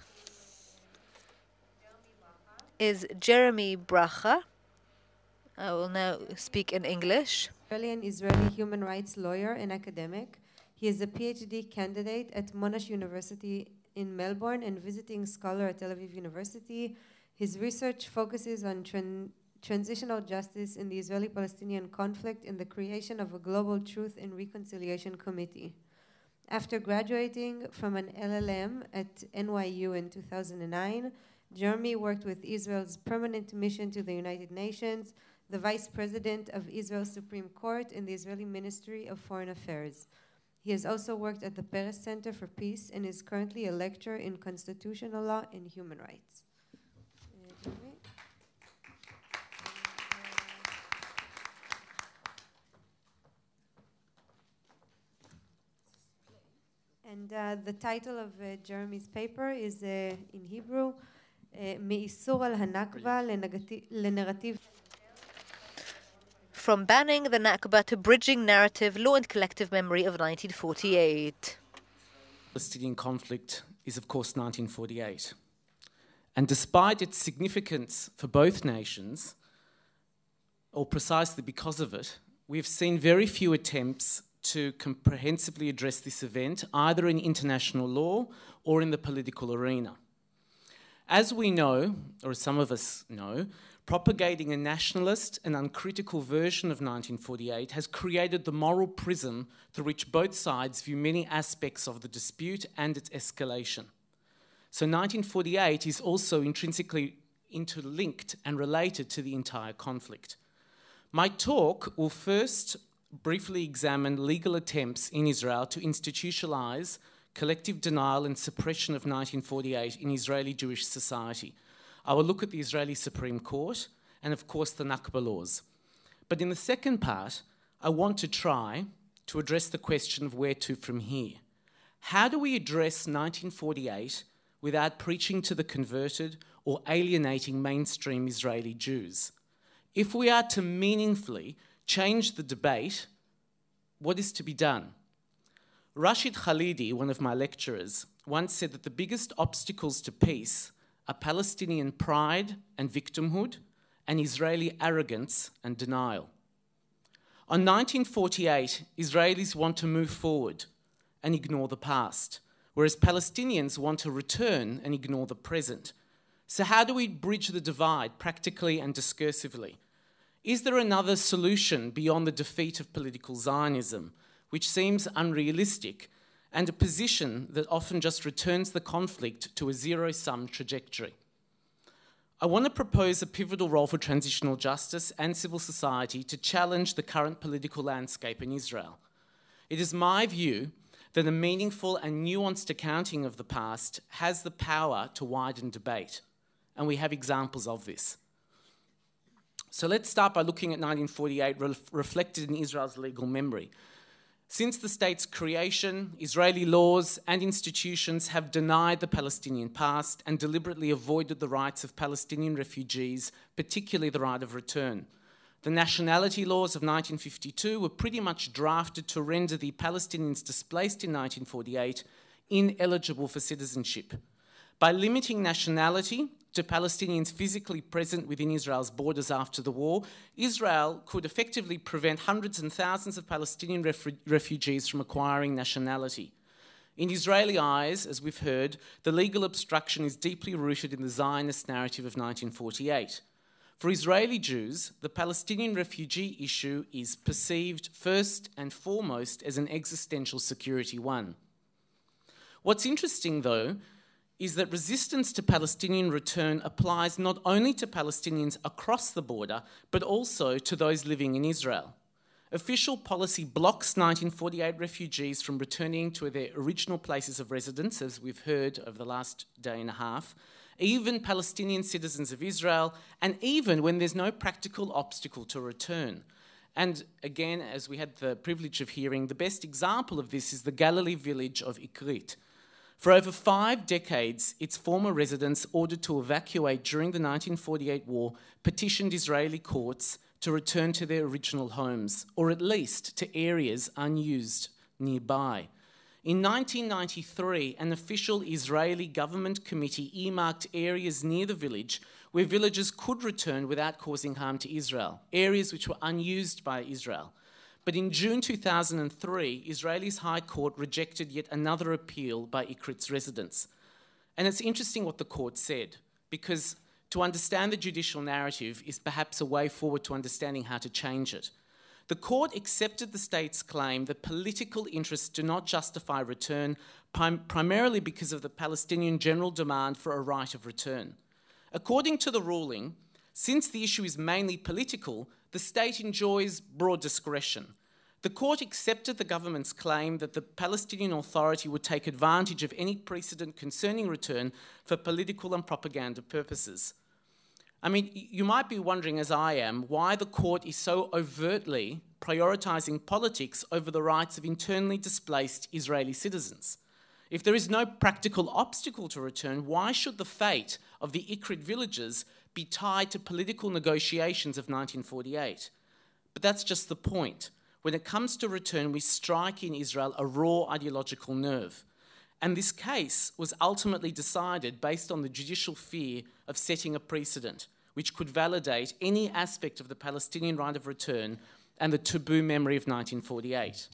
is Jeremie Bracka. I will now speak in English. An Israeli human rights lawyer and academic. He is a PhD candidate at Monash University in Melbourne and visiting scholar at Tel Aviv University. His research focuses on tran transitional justice in the Israeli-Palestinian conflict and the creation of a global truth and reconciliation committee. After graduating from an L L M at N Y U in two thousand nine, Jeremie worked with Israel's permanent mission to the United Nations, the Vice President of Israel's Supreme Court, and the Israeli Ministry of Foreign Affairs. He has also worked at the Peres Center for Peace and is currently a lecturer in constitutional law and human rights. And uh, the title of uh, Jeremie's paper is uh, in Hebrew, מאיסור על הנכבה לנרטיב. From banning the Nakba to bridging narrative, law and collective memory of nineteen forty-eight. The Palestinian conflict is, of course, nineteen forty-eight. And despite its significance for both nations, or precisely because of it, we've seen very few attempts to comprehensively address this event, either in international law or in the political arena. As we know, or as some of us know, propagating a nationalist and uncritical version of nineteen forty-eight has created the moral prism through which both sides view many aspects of the dispute and its escalation. So nineteen forty-eight is also intrinsically interlinked and related to the entire conflict. My talk will first briefly examine legal attempts in Israel to institutionalize collective denial and suppression of nineteen forty-eight in Israeli Jewish society. I will look at the Israeli Supreme Court and, of course, the Nakba laws. But in the second part, I want to try to address the question of where to from here. How do we address nineteen forty-eight without preaching to the converted or alienating mainstream Israeli Jews? If we are to meaningfully change the debate, what is to be done? Rashid Khalidi, one of my lecturers, once said that the biggest obstacles to peace are Palestinian pride and victimhood and Israeli arrogance and denial. On nineteen forty-eight, Israelis want to move forward and ignore the past, whereas Palestinians want to return and ignore the present. So how do we bridge the divide practically and discursively? Is there another solution beyond the defeat of political Zionism, which seems unrealistic, and a position that often just returns the conflict to a zero-sum trajectory? I want to propose a pivotal role for transitional justice and civil society to challenge the current political landscape in Israel. It is my view that a meaningful and nuanced accounting of the past has the power to widen debate, and we have examples of this. So let's start by looking at nineteen forty-eight re reflected in Israel's legal memory. Since the state's creation, Israeli laws and institutions have denied the Palestinian past and deliberately avoided the rights of Palestinian refugees, particularly the right of return. The nationality laws of nineteen fifty-two were pretty much drafted to render the Palestinians displaced in nineteen forty-eight ineligible for citizenship. By limiting nationality to Palestinians physically present within Israel's borders after the war, Israel could effectively prevent hundreds and thousands of Palestinian ref refugees from acquiring nationality. In Israeli eyes, as we've heard, the legal obstruction is deeply rooted in the Zionist narrative of nineteen forty-eight. For Israeli Jews, the Palestinian refugee issue is perceived first and foremost as an existential security one. What's interesting, though, is that resistance to Palestinian return applies not only to Palestinians across the border, but also to those living in Israel. Official policy blocks nineteen forty-eight refugees from returning to their original places of residence, as we've heard over the last day and a half, even Palestinian citizens of Israel, and even when there's no practical obstacle to return. And again, as we had the privilege of hearing, the best example of this is the Galilee village of Ikrit. For over five decades, its former residents, ordered to evacuate during the nineteen forty-eight war, petitioned Israeli courts to return to their original homes, or at least to areas unused nearby. In nineteen ninety-three, an official Israeli government committee earmarked areas near the village where villagers could return without causing harm to Israel, areas which were unused by Israel. But in June two thousand three, Israel's High Court rejected yet another appeal by Ikrit's residents. And it's interesting what the court said, because to understand the judicial narrative is perhaps a way forward to understanding how to change it. The court accepted the state's claim that political interests do not justify return, prim- primarily because of the Palestinian general demand for a right of return. According to the ruling, since the issue is mainly political, the state enjoys broad discretion. The court accepted the government's claim that the Palestinian Authority would take advantage of any precedent concerning return for political and propaganda purposes. I mean, you might be wondering, as I am, why the court is so overtly prioritising politics over the rights of internally displaced Israeli citizens. If there is no practical obstacle to return, why should the fate of the Ikrit villagers be tied to political negotiations of nineteen forty-eight? But that's just the point. When it comes to return, we strike in Israel a raw ideological nerve. And this case was ultimately decided based on the judicial fear of setting a precedent, which could validate any aspect of the Palestinian right of return and the taboo memory of nineteen forty-eight.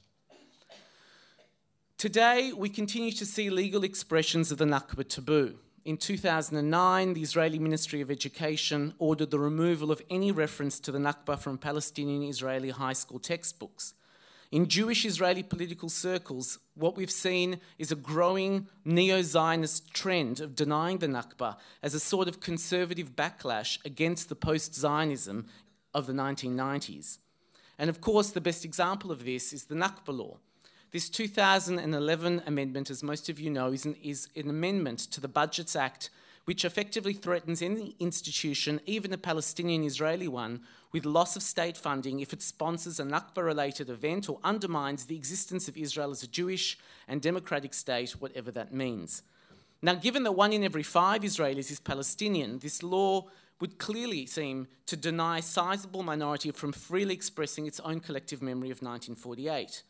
Today, we continue to see legal expressions of the Nakba taboo. In two thousand nine, the Israeli Ministry of Education ordered the removal of any reference to the Nakba from Palestinian Israeli high school textbooks. In Jewish Israeli political circles, what we've seen is a growing neo-Zionist trend of denying the Nakba as a sort of conservative backlash against the post-Zionism of the nineteen nineties. And of course, the best example of this is the Nakba law. This two thousand eleven amendment, as most of you know, is an, is an amendment to the Budgets Act, which effectively threatens any institution, even a Palestinian Israeli one, with loss of state funding if it sponsors a Nakba-related event or undermines the existence of Israel as a Jewish and democratic state, whatever that means. Now, given that one in every five Israelis is Palestinian, this law would clearly seem to deny a sizable minority from freely expressing its own collective memory of nineteen forty-eight.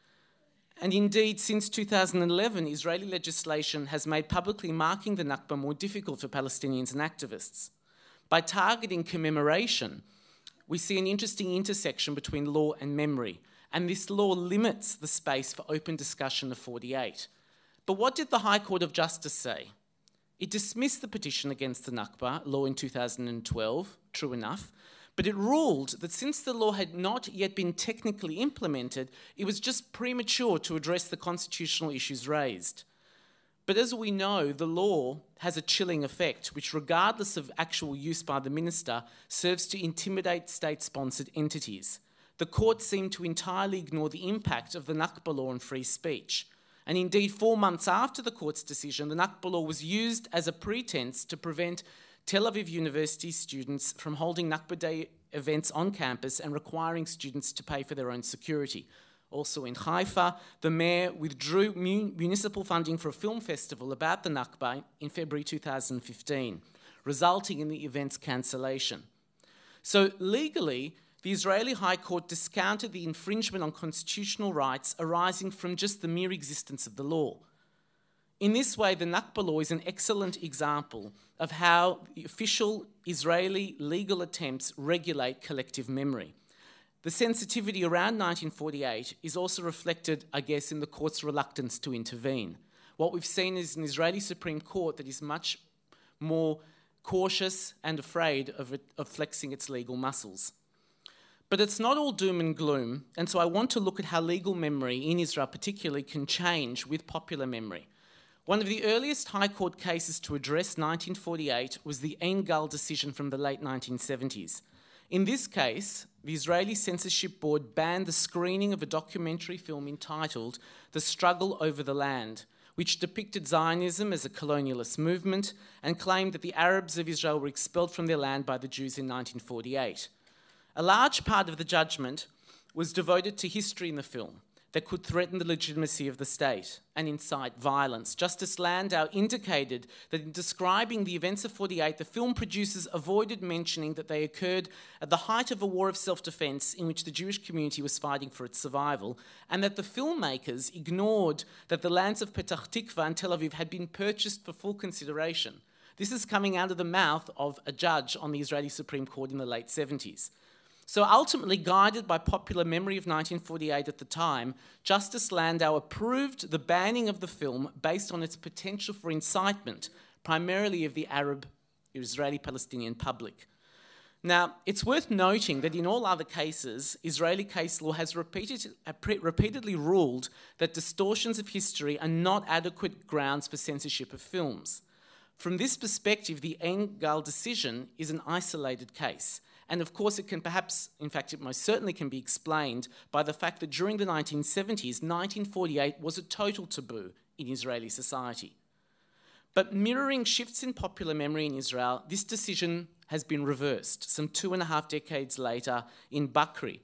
And indeed, since two thousand eleven, Israeli legislation has made publicly marking the Nakba more difficult for Palestinians and activists. By targeting commemoration, we see an interesting intersection between law and memory, and this law limits the space for open discussion of forty-eight. But what did the High Court of Justice say? It dismissed the petition against the Nakba law in two thousand twelve, true enough, but it ruled that since the law had not yet been technically implemented, it was just premature to address the constitutional issues raised. But as we know, the law has a chilling effect, which, regardless of actual use by the minister, serves to intimidate state-sponsored entities. The court seemed to entirely ignore the impact of the Nakba law on free speech. And indeed, four months after the court's decision, the Nakba law was used as a pretense to prevent Tel Aviv University students from holding Nakba Day events on campus and requiring students to pay for their own security. Also in Haifa, the mayor withdrew municipal funding for a film festival about the Nakba in February two thousand fifteen, resulting in the event's cancellation. So legally, the Israeli High Court discounted the infringement on constitutional rights arising from just the mere existence of the law. In this way, the Nakba law is an excellent example of how the official Israeli legal attempts regulate collective memory. The sensitivity around nineteen forty-eight is also reflected, I guess, in the court's reluctance to intervene. What we've seen is an Israeli Supreme Court that is much more cautious and afraid of, it, of flexing its legal muscles. But it's not all doom and gloom, and so I want to look at how legal memory in Israel particularly can change with popular memory. One of the earliest High Court cases to address nineteen forty-eight was the Engal decision from the late nineteen seventies. In this case, the Israeli Censorship Board banned the screening of a documentary film entitled The Struggle Over the Land, which depicted Zionism as a colonialist movement and claimed that the Arabs of Israel were expelled from their land by the Jews in nineteen forty-eight. A large part of the judgment was devoted to history in the film that could threaten the legitimacy of the state and incite violence. Justice Landau indicated that in describing the events of forty-eight, the film producers avoided mentioning that they occurred at the height of a war of self-defense in which the Jewish community was fighting for its survival, and that the filmmakers ignored that the lands of Petah Tikva and Tel Aviv had been purchased for full consideration. This is coming out of the mouth of a judge on the Israeli Supreme Court in the late seventies. So ultimately, guided by popular memory of nineteen forty-eight at the time, Justice Landau approved the banning of the film based on its potential for incitement, primarily of the Arab Israeli-Palestinian public. Now, it's worth noting that in all other cases, Israeli case law has repeated, repeatedly ruled that distortions of history are not adequate grounds for censorship of films. From this perspective, the Engal decision is an isolated case. And of course, it can perhaps, in fact, it most certainly can be explained by the fact that during the nineteen seventies, nineteen forty-eight was a total taboo in Israeli society. But mirroring shifts in popular memory in Israel, this decision has been reversed some two and a half decades later in Bakri.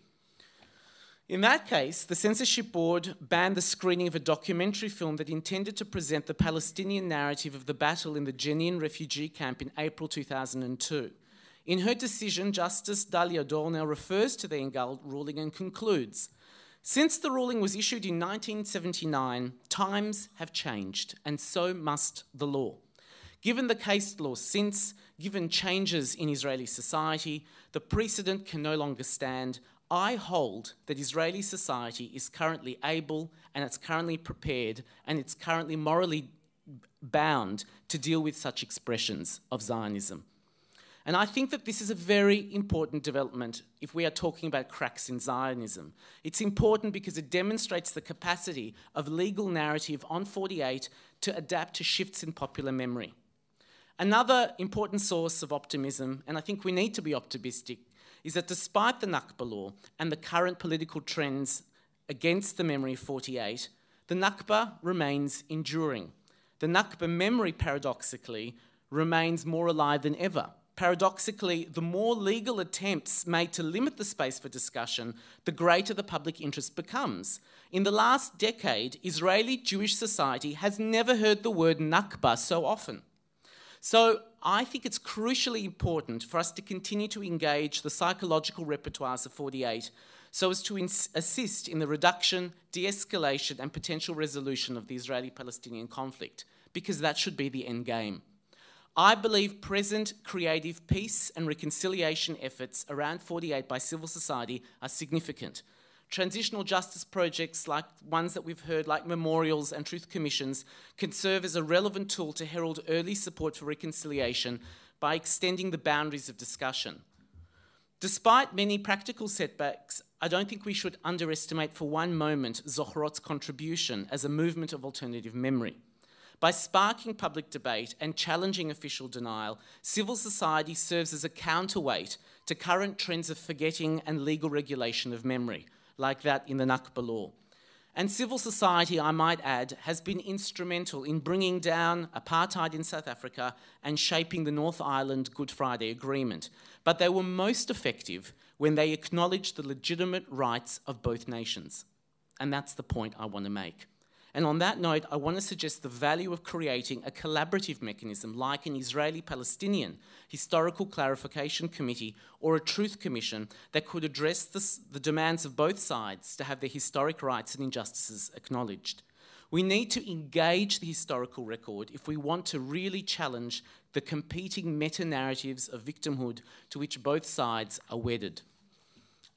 In that case, the censorship board banned the screening of a documentary film that intended to present the Palestinian narrative of the battle in the Jenin refugee camp in April two thousand two. In her decision, Justice Dalia Dornell refers to the Engal ruling and concludes, "Since the ruling was issued in nineteen seventy-nine, times have changed, and so must the law. Given the case law since, given changes in Israeli society, the precedent can no longer stand. I hold that Israeli society is currently able, and it's currently prepared, and it's currently morally bound to deal with such expressions of Zionism." And I think that this is a very important development if we are talking about cracks in Zionism. It's important because it demonstrates the capacity of legal narrative on forty-eight to adapt to shifts in popular memory. Another important source of optimism, and I think we need to be optimistic, is that despite the Nakba law and the current political trends against the memory of forty-eight, the Nakba remains enduring. The Nakba memory, paradoxically, remains more alive than ever. Paradoxically, the more legal attempts made to limit the space for discussion, the greater the public interest becomes. In the last decade, Israeli Jewish society has never heard the word Nakba so often. So I think it's crucially important for us to continue to engage the psychological repertoires of forty-eight so as to ins- assist in the reduction, de-escalation and potential resolution of the Israeli-Palestinian conflict, because that should be the end game. I believe present creative peace and reconciliation efforts around forty-eight by civil society are significant. Transitional justice projects like ones that we've heard, like memorials and truth commissions, can serve as a relevant tool to herald early support for reconciliation by extending the boundaries of discussion. Despite many practical setbacks, I don't think we should underestimate for one moment Zochrot's contribution as a movement of alternative memory. By sparking public debate and challenging official denial, civil society serves as a counterweight to current trends of forgetting and legal regulation of memory, like that in the Nakba law. And civil society, I might add, has been instrumental in bringing down apartheid in South Africa and shaping the North Island Good Friday Agreement. But they were most effective when they acknowledged the legitimate rights of both nations. And that's the point I want to make. And on that note, I want to suggest the value of creating a collaborative mechanism like an Israeli-Palestinian historical clarification committee or a truth commission that could address this, the demands of both sides to have their historic rights and injustices acknowledged. We need to engage the historical record if we want to really challenge the competing meta-narratives of victimhood to which both sides are wedded.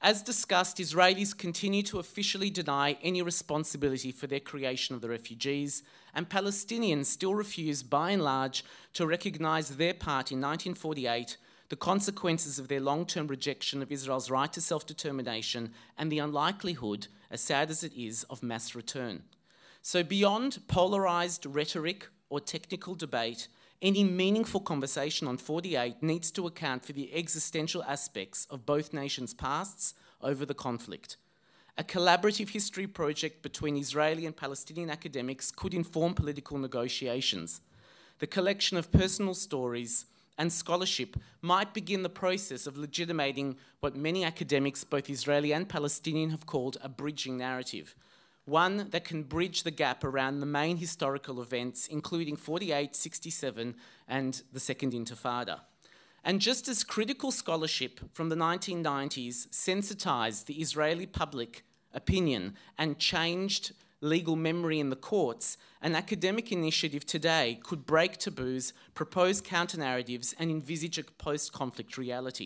As discussed, Israelis continue to officially deny any responsibility for their creation of the refugees, and Palestinians still refuse, by and large, to recognise their part in nineteen forty-eight, the consequences of their long-term rejection of Israel's right to self-determination, and the unlikelihood, as sad as it is, of mass return. So beyond polarised rhetoric or technical debate, any meaningful conversation on forty-eight needs to account for the existential aspects of both nations' pasts over the conflict. A collaborative history project between Israeli and Palestinian academics could inform political negotiations. The collection of personal stories and scholarship might begin the process of legitimating what many academics, both Israeli and Palestinian, have called a bridging narrative, one that can bridge the gap around the main historical events, including forty-eight, sixty-seven, and the Second Intifada. And just as critical scholarship from the nineteen nineties sensitized the Israeli public opinion and changed legal memory in the courts, an academic initiative today could break taboos, propose counter-narratives, and envisage a post-conflict reality.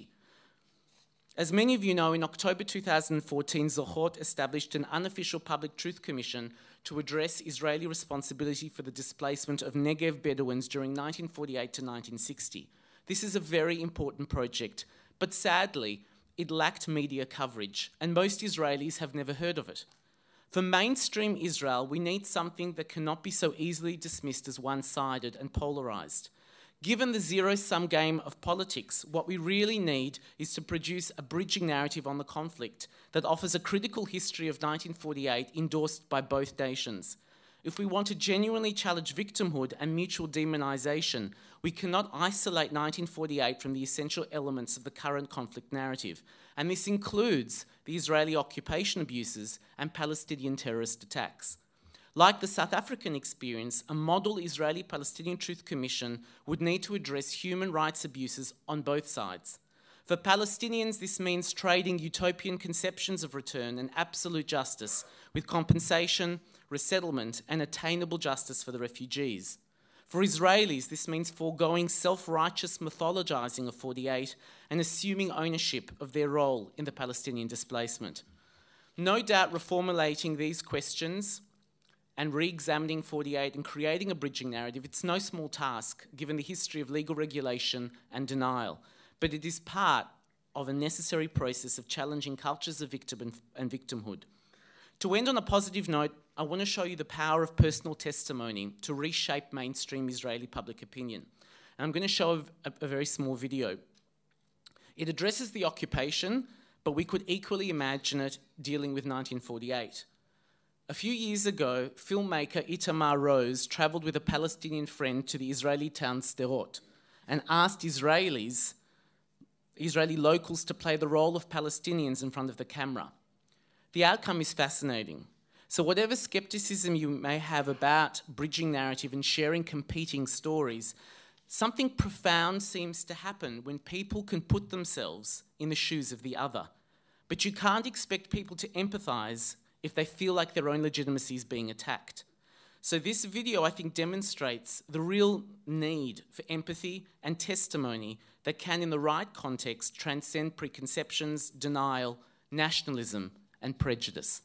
As many of you know, in October two thousand fourteen, Zochrot established an unofficial public truth commission to address Israeli responsibility for the displacement of Negev Bedouins during nineteen forty-eight to nineteen sixty. This is a very important project, but sadly, it lacked media coverage, and most Israelis have never heard of it. For mainstream Israel, we need something that cannot be so easily dismissed as one-sided and polarized. Given the zero-sum game of politics, what we really need is to produce a bridging narrative on the conflict that offers a critical history of nineteen forty-eight endorsed by both nations. If we want to genuinely challenge victimhood and mutual demonization, we cannot isolate nineteen forty-eight from the essential elements of the current conflict narrative, and this includes the Israeli occupation abuses and Palestinian terrorist attacks. Like the South African experience, a model Israeli-Palestinian Truth Commission would need to address human rights abuses on both sides. For Palestinians, this means trading utopian conceptions of return and absolute justice with compensation, resettlement, and attainable justice for the refugees. For Israelis, this means foregoing self-righteous mythologizing of forty-eight and assuming ownership of their role in the Palestinian displacement. No doubt reformulating these questions and re-examining forty-eight and creating a bridging narrative, it's no small task given the history of legal regulation and denial, but it is part of a necessary process of challenging cultures of victim and, and victimhood. To end on a positive note, I want to show you the power of personal testimony to reshape mainstream Israeli public opinion. And I'm going to show a, a very small video. It addresses the occupation, but we could equally imagine it dealing with nineteen forty-eight. A few years ago, filmmaker Itamar Rose travelled with a Palestinian friend to the Israeli town Sderot and asked Israelis, Israeli locals to play the role of Palestinians in front of the camera. The outcome is fascinating. So whatever skepticism you may have about bridging narrative and sharing competing stories, something profound seems to happen when people can put themselves in the shoes of the other. But you can't expect people to empathise if they feel like their own legitimacy is being attacked. So this video, I think, demonstrates the real need for empathy and testimony that can, in the right context, transcend preconceptions, denial, nationalism, and prejudice.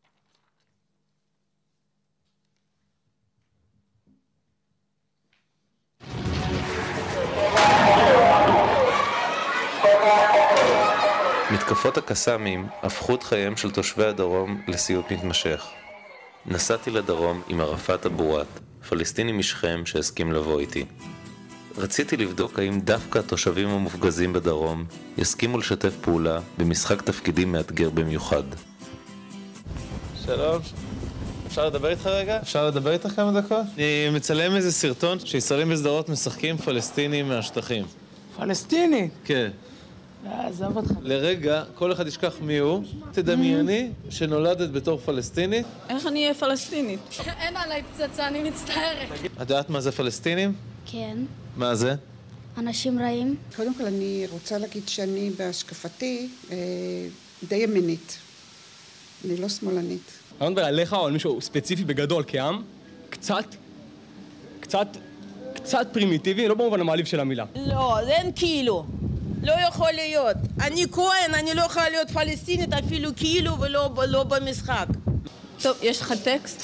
מתקפות הקסאמים הפכו את חייהם של תושבי הדרום לסיוט מתמשך. נסעתי לדרום עם ערפאת אבורת, פלסטיני משכם שהסכים לבוא איתי. רציתי לבדוק האם דווקא התושבים המופגזים בדרום יסכימו לשתף פעולה במשחק תפקידים מאתגר במיוחד. שלום, אפשר לדבר איתך רגע? אפשר לדבר איתך כמה דקות? אני מצלם איזה סרטון שישראלים בסדרות משחקים פלסטינים מהשטחים. פלסטיני? כן. עזב אותך. לרגע, כל אחד ישכח מי הוא. תדמייני שנולדת בתור פלסטינית. איך אני אהיה פלסטינית? אין עליי פצצה, אני מצטערת. את יודעת מה זה פלסטינים? כן. מה זה? אנשים רעים. קודם כל אני רוצה להגיד שאני בהשקפתי די ימנית. אני לא שמאלנית. אני לא מדבר עליך או על מישהו ספציפי בגדול כעם, קצת, קצת, קצת פרימיטיבי, לא במובן המעליב של המילה. לא, זה אין כאילו. לא יכול להיות. אני כהן, אני לא יכולה להיות פלסטינית אפילו כאילו ולא במשחק. טוב, יש לך טקסט?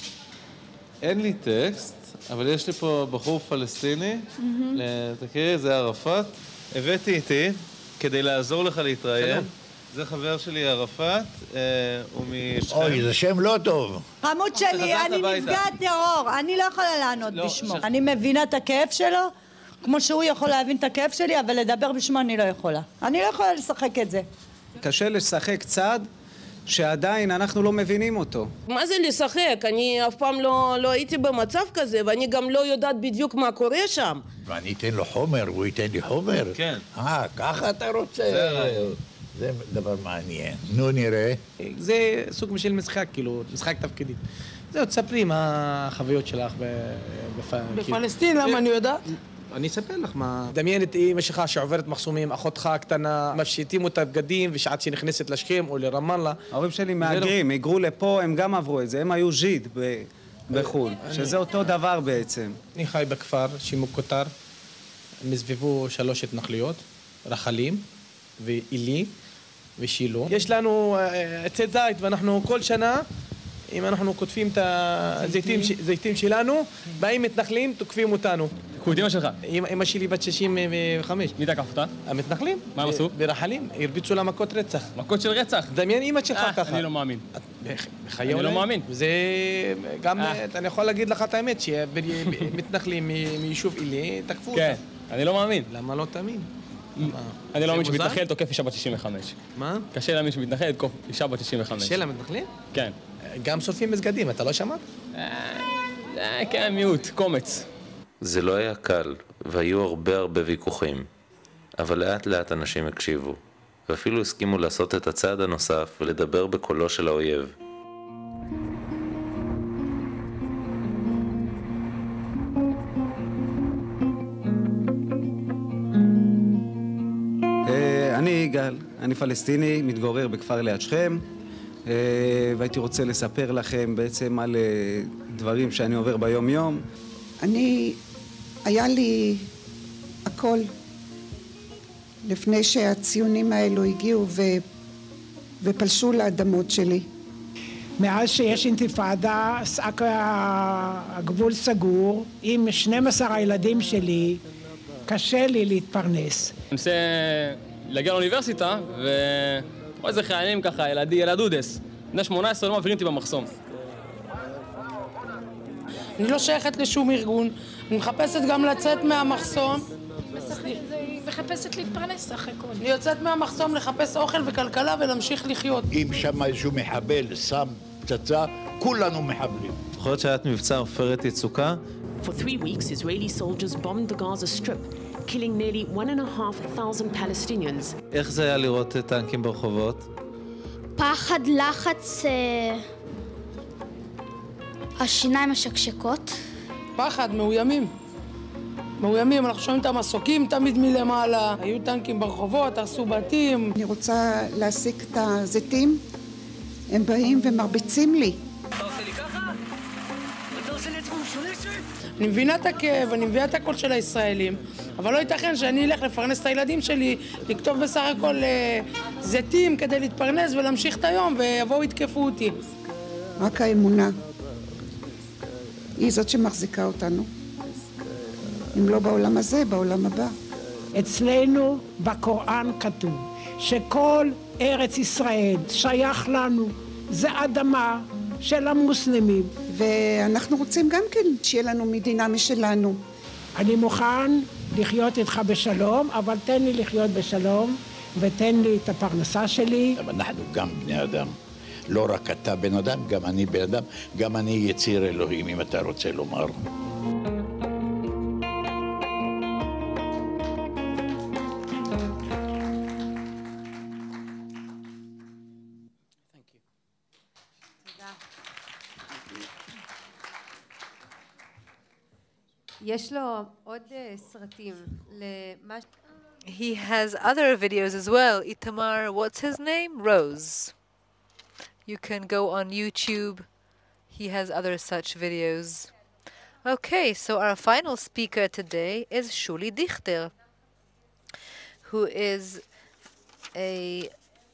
אין לי טקסט, אבל יש לי פה בחור פלסטיני, תכירי, זה ערפאת. הבאתי איתי כדי לעזור לך להתראיין. זה חבר שלי ערפאת, הוא משכם. אוי, זה שם לא טוב. חמוד שלי, אני נפגעת טרור, אני לא יכולה לענות בשמו. אני מבינה את הכאב שלו, כמו שהוא יכול להבין את הכאב שלי, אבל לדבר בשמו אני לא יכולה. אני לא יכולה לשחק את זה. קשה לשחק צד שעדיין אנחנו לא מבינים אותו. מה זה לשחק? אני אף פעם לא, לא הייתי במצב כזה, ואני גם לא יודעת בדיוק מה קורה שם. ואני אתן לו חומר, הוא ייתן לי חומר? כן. אה, ככה אתה רוצה? זה דבר מעניין. נו, נראה. זה סוג של משחק, כאילו, משחק תפקידים. זהו, תספרי מה החוויות שלך בפלסטין, למה אני יודעת? אני אספר לך מה... דמיין את אמא שלך שעוברת מחסומים, אחותך הקטנה, מפשיטים אותה בגדים, ושעת שהיא נכנסת לשכם או לרמאללה. ההורים שלי מהגרים, היגרו לפה, הם גם עברו את זה, הם היו ז'יד בחו"ל, שזה אותו דבר בעצם. אני חי בכפר שמוקוטר, מסביבו שלוש התנחלויות, רחלים ואילי ושילו. יש לנו עצי זית, ואנחנו כל שנה, אם אנחנו כותבים את הזיתים שלנו, באים מתנחלים, תוקפים אותנו. קחו את אמא שלך. אמא שלי בת שישים וחמש. מי תקף אותה? המתנחלים. מה הם עשו? ברחלים, הרביצו לה מכות רצח. מכות של רצח? דמיין אמא שלך ככה. אני לא מאמין. בחיי אני לא מאמין. זה גם, אני יכול להגיד לך את האמת, שמתנחלים מיישוב אילי תקפו אותה. כן, אני לא מאמין. למה לא תאמין? אני לא מאמין שמתנחל תוקף אישה בת שישים וחמש. מה? קשה להאמין שמתנחל תוקף אישה בת שישים וחמש. קשה למתנחלים? כן. גם שורפים מסגדים, אתה לא שמעת? כן, מיעוט, קומץ. זה לא היה קל, והיו הרבה הרבה ויכוחים. אבל לאט לאט אנשים הקשיבו, ואפילו הסכימו לעשות את הצעד הנוסף ולדבר בקולו של האויב. אני יגאל, אני פלסטיני, מתגורר בכפר ליד שכם, והייתי רוצה לספר לכם בעצם על דברים שאני עובר ביום יום. אני, היה לי הכל לפני שהציונים האלו הגיעו ו, ופלשו לאדמות שלי. מאז שיש אינתיפאדה, הגבול סגור, עם שנים עשר הילדים שלי, קשה לי להתפרנס. אני מנסה להגיע לאוניברסיטה, ורואה איזה חיילים ככה, ילדי, ילד דודס. בני שמונה עשרה לא מעבירים אותי במחסום. אני לא שייכת לשום ארגון, אני מחפשת גם לצאת מהמחסום. מחפשת להתפרנס אחרי כל. אני יוצאת מהמחסום לחפש אוכל וכלכלה ולהמשיך לחיות. אם שם איזשהו מחבל שם פצצה, כולנו מחבלים. זוכרת שהיה מבצע עופרת יצוקה? For three weeks, Israeli soldiers bombed the Gaza Strip, killing nearly one and a half thousand Palestinians. איך זה היה לראות טנקים ברחובות? פחד, לחץ, השיניים השקשקות. פחד, מאוימים. מאוימים, אנחנו שומעים את המסוקים תמיד מלמעלה. היו טנקים ברחובות, הרסו בתים. אני רוצה להסיק את הזיתים, הם באים ומרביצים לי. אני מבינה את הכאב, אני מבינה את הקול של הישראלים, אבל לא ייתכן שאני אלך לפרנס את הילדים שלי, לכתוב בסך הכל זיתים כדי להתפרנס ולהמשיך את היום, ויבואו יתקפו אותי. רק האמונה היא זאת שמחזיקה אותנו. אם לא בעולם הזה, בעולם הבא. אצלנו בקוראן כתוב שכל ארץ ישראל שייך לנו, זה אדמה של המוסלמים. ואנחנו רוצים גם כן שיהיה לנו מדינה משלנו. אני מוכן לחיות איתך בשלום, אבל תן לי לחיות בשלום ותן לי את הפרנסה שלי. אנחנו גם בני אדם. לא רק אתה בן אדם, גם אני בן אדם, גם אני יציר אלוהים, אם אתה רוצה לומר. יש לו עוד סרטים למה... He has other videos as well. Itamar, what's his name? Rose. You can go on YouTube. He has other such videos. Okay, so our final speaker today is Shuli Dichter, who is a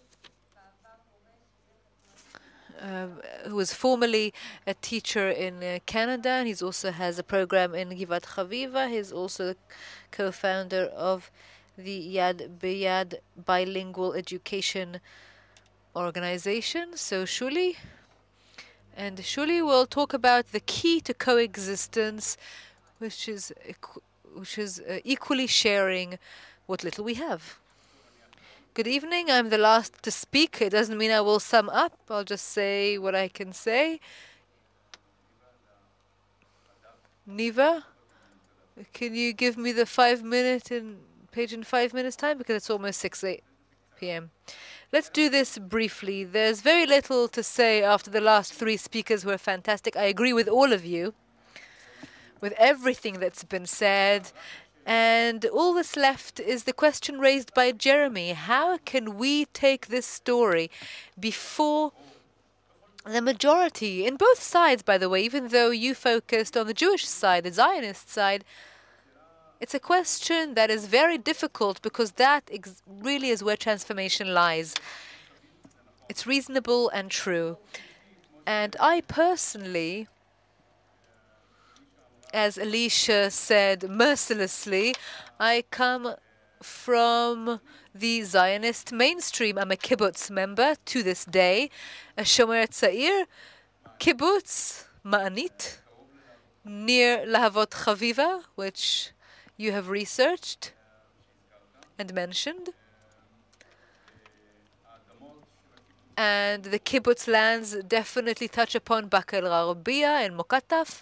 uh, who was formerly a teacher in uh, Canada, and he also has a program in Givat Chaviva. He's also co-founder of the Yad B'Yad bilingual education organization. So Shuli, and Shuli will talk about the key to coexistence, which is which is uh, equally sharing what little we have. Good evening. I'm the last to speak. It doesn't mean I will sum up. I'll just say what I can say. Niva, can you give me the five minute and page in five minutes time, because it's almost six p m Let's do this briefly. There's very little to say after the last three speakers who are fantastic. I agree with all of you, with everything that's been said. And all that's left is the question raised by Jeremie. How can we take this story before the majority, in both sides, by the way, even though you focused on the Jewish side, the Zionist side? It's a question that is very difficult, because that ex really is where transformation lies. It's reasonable and true. And I personally, as Elisha said mercilessly, I come from the Zionist mainstream. I'm a kibbutz member to this day, a Shomer Tzair kibbutz, Ma'anit, near Lahavot Chaviva, which you have researched and mentioned. And the kibbutz lands definitely touch upon Bakel Rabia and Mokataf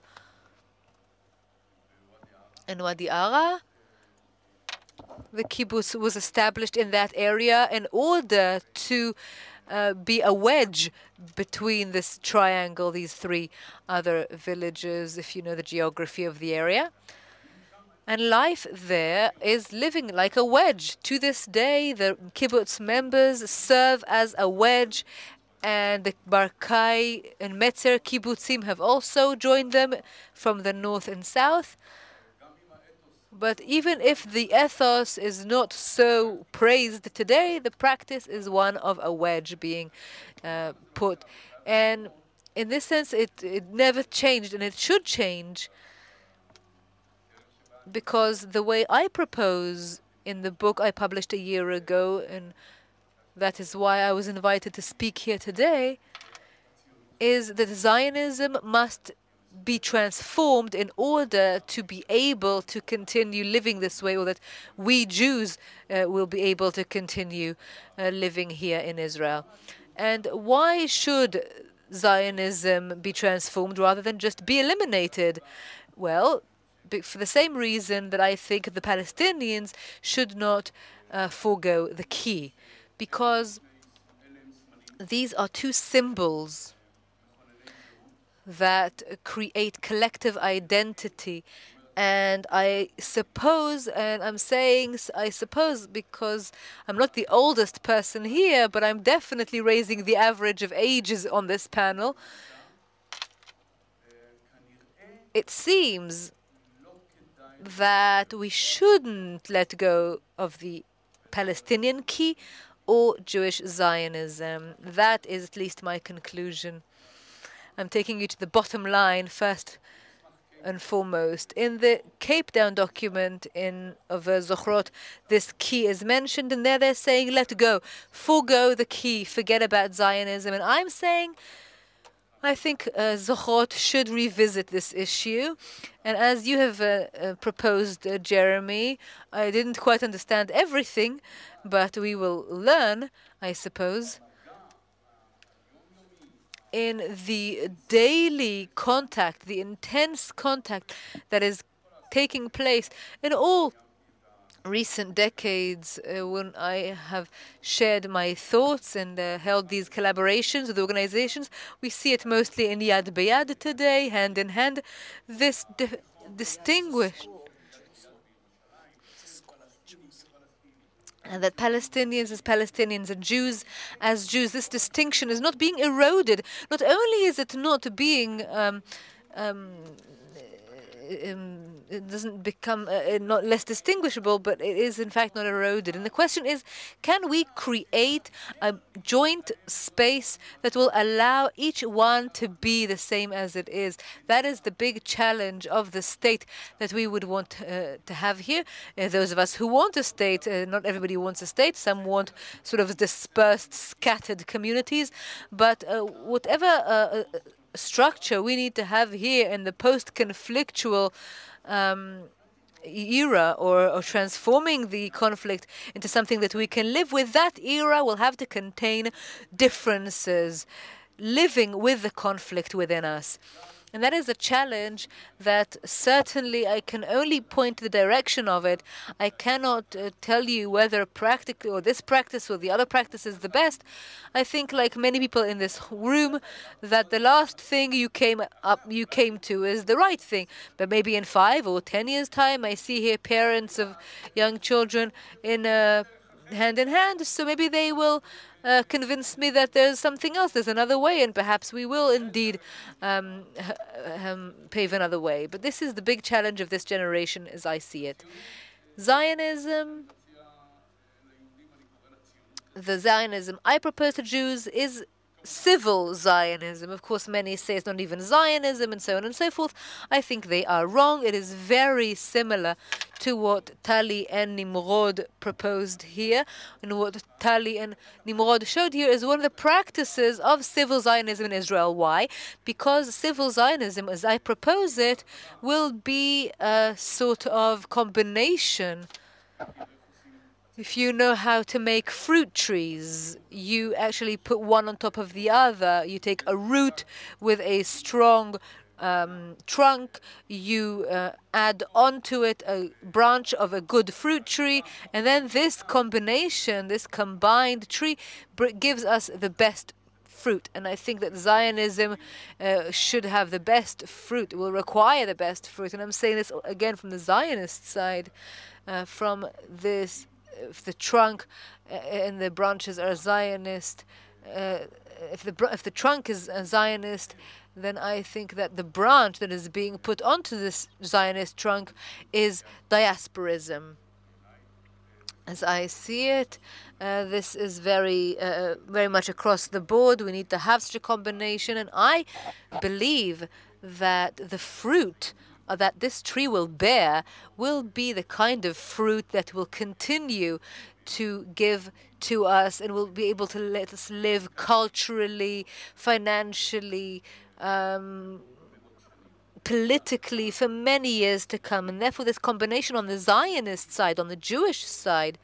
and Wadi Ara. The kibbutz was established in that area in order to uh, be a wedge between this triangle, these three other villages, if you know the geography of the area. And life there is living like a wedge. To this day, the kibbutz members serve as a wedge, and the Barkai and Metzer kibbutzim have also joined them from the north and south. But even if the ethos is not so praised today, the practice is one of a wedge being uh, put. And in this sense, it, it never changed, and it should change, because the way I propose in the book I published a year ago, and that is why I was invited to speak here today, is that Zionism must be transformed in order to be able to continue living this way, or that we Jews uh, will be able to continue uh, living here in Israel. And why should Zionism be transformed rather than just be eliminated? Well, for the same reason that I think the Palestinians should not uh, forego the key, because these are two symbols that create collective identity. And I suppose, and I'm saying I suppose because I'm not the oldest person here, but I'm definitely raising the average of ages on this panel. It seems that we shouldn't let go of the Palestinian key or Jewish Zionism. That is at least my conclusion. I'm taking you to the bottom line first and foremost. In the Cape Town document in of uh, Zochrot, this key is mentioned, and there they're saying, let go, forego the key, forget about Zionism. And I'm saying, I think uh, Zochrot should revisit this issue. And as you have uh, uh, proposed, uh, Jeremie, I didn't quite understand everything, but we will learn, I suppose. In the daily contact, the intense contact that is taking place in all recent decades, uh, when I have shared my thoughts and uh, held these collaborations with organizations, we see it mostly in Yad B'Yad today, hand in hand. This di distinguished and that Palestinians as Palestinians and Jews as Jews, this distinction is not being eroded. Not only is it not being um, um, um, it doesn't become uh, not less distinguishable, but it is in fact not eroded. And the question is, can we create a joint space that will allow each one to be the same as it is? That is the big challenge of the state that we would want uh, to have here. Uh, those of us who want a state, uh, not everybody wants a state. Some want sort of dispersed, scattered communities. But uh, whatever uh, structure we need to have here in the post-conflictual um, era, or, or transforming the conflict into something that we can live with, that era will have to contain differences, living with the conflict within us. And that is a challenge that certainly I can only point to the direction of it. I cannot uh, tell you whether practically or this practice or the other practice is the best. I think, like many people in this room, that the last thing you came up you came to is the right thing. But maybe in five or ten years' time, I see here parents of young children in uh, hand in hand. So maybe they will Uh, convince me that there's something else, there's another way, and perhaps we will indeed um, um, pave another way. But this is the big challenge of this generation as I see it. Zionism, the Zionism I propose to Jews is civil Zionism. Of course, many say it's not even Zionism, and so on and so forth. I think they are wrong. It is very similar to what Tali and Nimrod proposed here, and what Tali and Nimrod showed here is one of the practices of civil Zionism in Israel. Why? Because civil Zionism, as I propose it, will be a sort of combination. If you know how to make fruit trees, you actually put one on top of the other. You take a root with a strong um, trunk, you uh, add onto it a branch of a good fruit tree, and then this combination, this combined tree, gives us the best fruit. And I think that Zionism uh, should have the best fruit, will require the best fruit. And I'm saying this again from the Zionist side, uh, from this. If the trunk and the branches are Zionist, uh, if the if the trunk is a Zionist, then I think that the branch that is being put onto this Zionist trunk is diasporism. As I see it, uh, this is very, uh, very much across the board. We need to have such a combination, and I believe that the fruit that this tree will bear will be the kind of fruit that will continue to give to us and will be able to let us live culturally, financially, um, politically for many years to come. And therefore this combination on the Zionist side, on the Jewish side,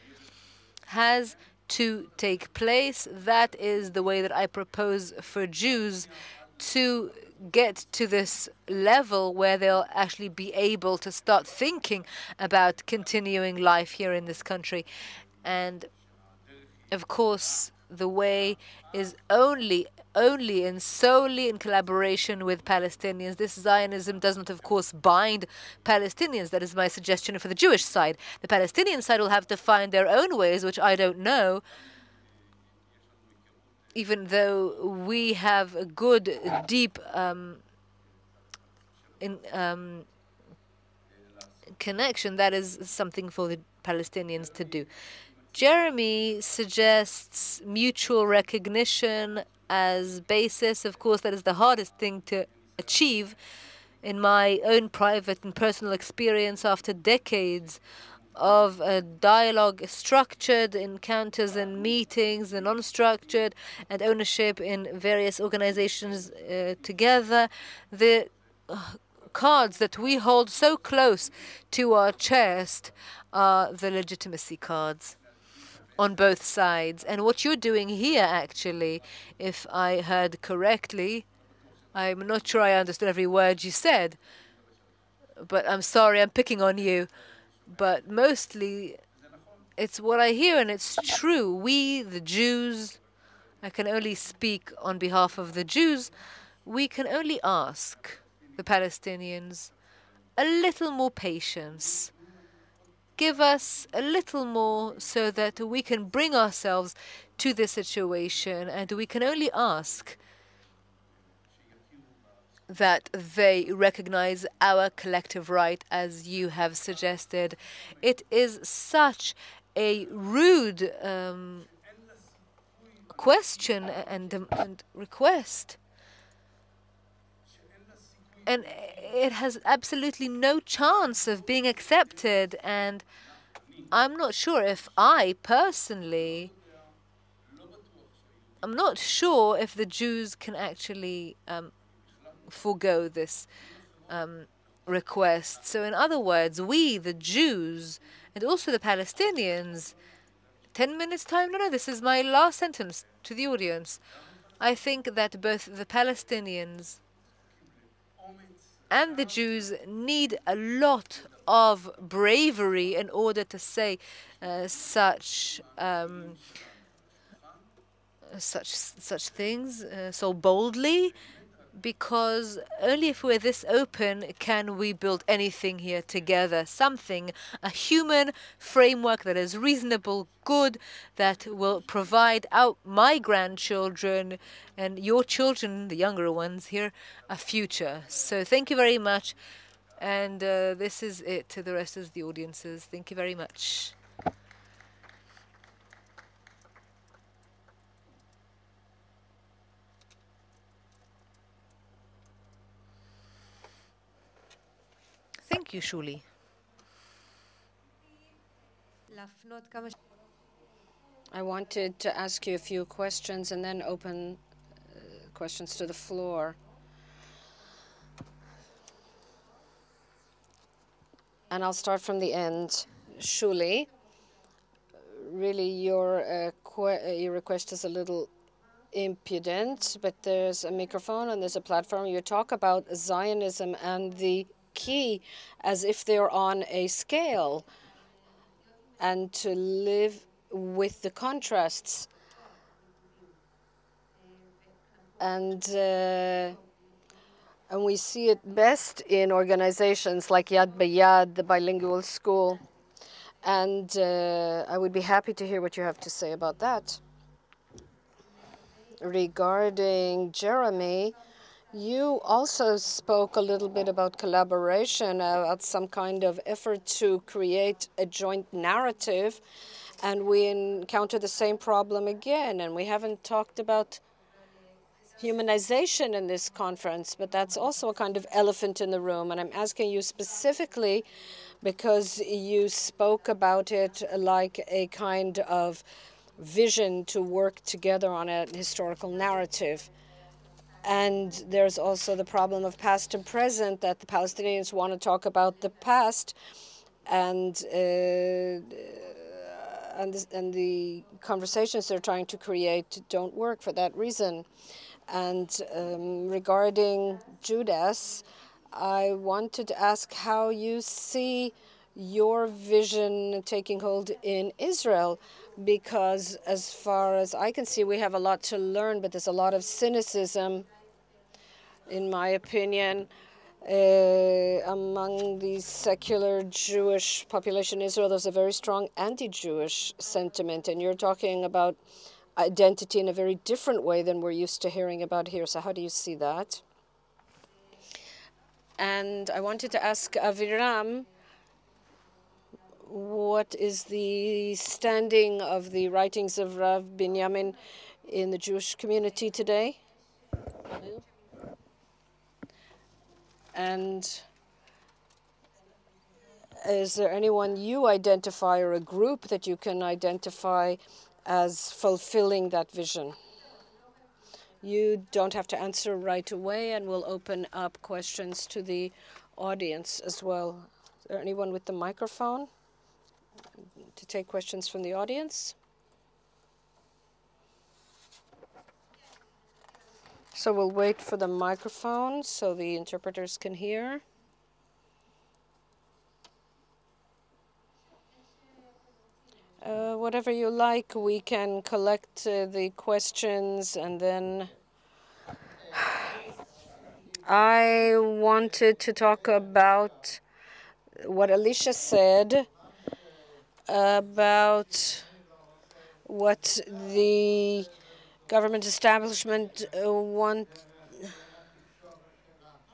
has to take place. That is the way that I propose for Jews to get to this level where they'll actually be able to start thinking about continuing life here in this country. And of course, the way is only only and solely in collaboration with Palestinians. This Zionism doesn't, of course, bind Palestinians. That is my suggestion for the Jewish side. The Palestinian side will have to find their own ways, which I don't know, even though we have a good, deep um, in, um, connection. That is something for the Palestinians to do. Jeremie suggests mutual recognition as basis. Of course, that is the hardest thing to achieve. In my own private and personal experience, after decades of a dialogue, structured encounters and meetings, and unstructured, and ownership in various organizations uh, together, the uh, cards that we hold so close to our chest are the legitimacy cards on both sides. And what you're doing here, actually, if I heard correctly, I'm not sure I understood every word you said, but I'm sorry, I'm picking on you. But mostly, it's what I hear, and it's true. We, the Jews, I can only speak on behalf of the Jews, we can only ask the Palestinians a little more patience. Give us a little more so that we can bring ourselves to this situation, and we can only ask that they recognize our collective right, as you have suggested. It is such a rude um, question and, and request. And it has absolutely no chance of being accepted. And I'm not sure if I personally, I'm not sure if the Jews can actually um, forego this um, request. So in other words, we, the Jews, and also the Palestinians, ten minutes time? No, no, this is my last sentence to the audience. I think that both the Palestinians and the Jews need a lot of bravery in order to say uh, such um, such such things uh, so boldly, because only if we're this open can we build anything here together, something, a human framework that is reasonable, good, that will provide out my grandchildren and your children, the younger ones here, a future. So thank you very much. And uh, this is it to the rest of the audiences. Thank you very much. Thank you, Shuli. I wanted to ask you a few questions and then open uh, questions to the floor. And I'll start from the end. Shuli, really your, uh, que your request is a little impudent, but there's a microphone and there's a platform. You talk about Zionism and the key as if they're on a scale, and to live with the contrasts. And uh, and we see it best in organizations like Yad B'Yad, the bilingual school. And uh, I would be happy to hear what you have to say about that. Regarding Jeremie, you also spoke a little bit about collaboration, about some kind of effort to create a joint narrative, and we encounter the same problem again. And we haven't talked about humanization in this conference, but that's also a kind of elephant in the room. And I'm asking you specifically because you spoke about it like a kind of vision to work together on a historical narrative. And there's also the problem of past and present, that the Palestinians want to talk about the past, and uh, and, this, and the conversations they're trying to create don't work for that reason. And um, regarding Jewdas, I wanted to ask how you see your vision taking hold in Israel, because as far as I can see, we have a lot to learn, but there's a lot of cynicism, in my opinion, uh, among the secular Jewish population in Israel. There's a very strong anti-Jewish sentiment, and you're talking about identity in a very different way than we're used to hearing about here. So how do you see that? And I wanted to ask Avi-ram, what is the standing of the writings of Rav Binyamin in the Jewish community today? And is there anyone you identify, or a group that you can identify as fulfilling that vision? You don't have to answer right away, and we'll open up questions to the audience as well. Is there anyone with the microphone to take questions from the audience? So we'll wait for the microphone so the interpreters can hear. Uh, whatever you like, we can collect uh, the questions, and then I wanted to talk about what Elisha said about what the government establishment uh, want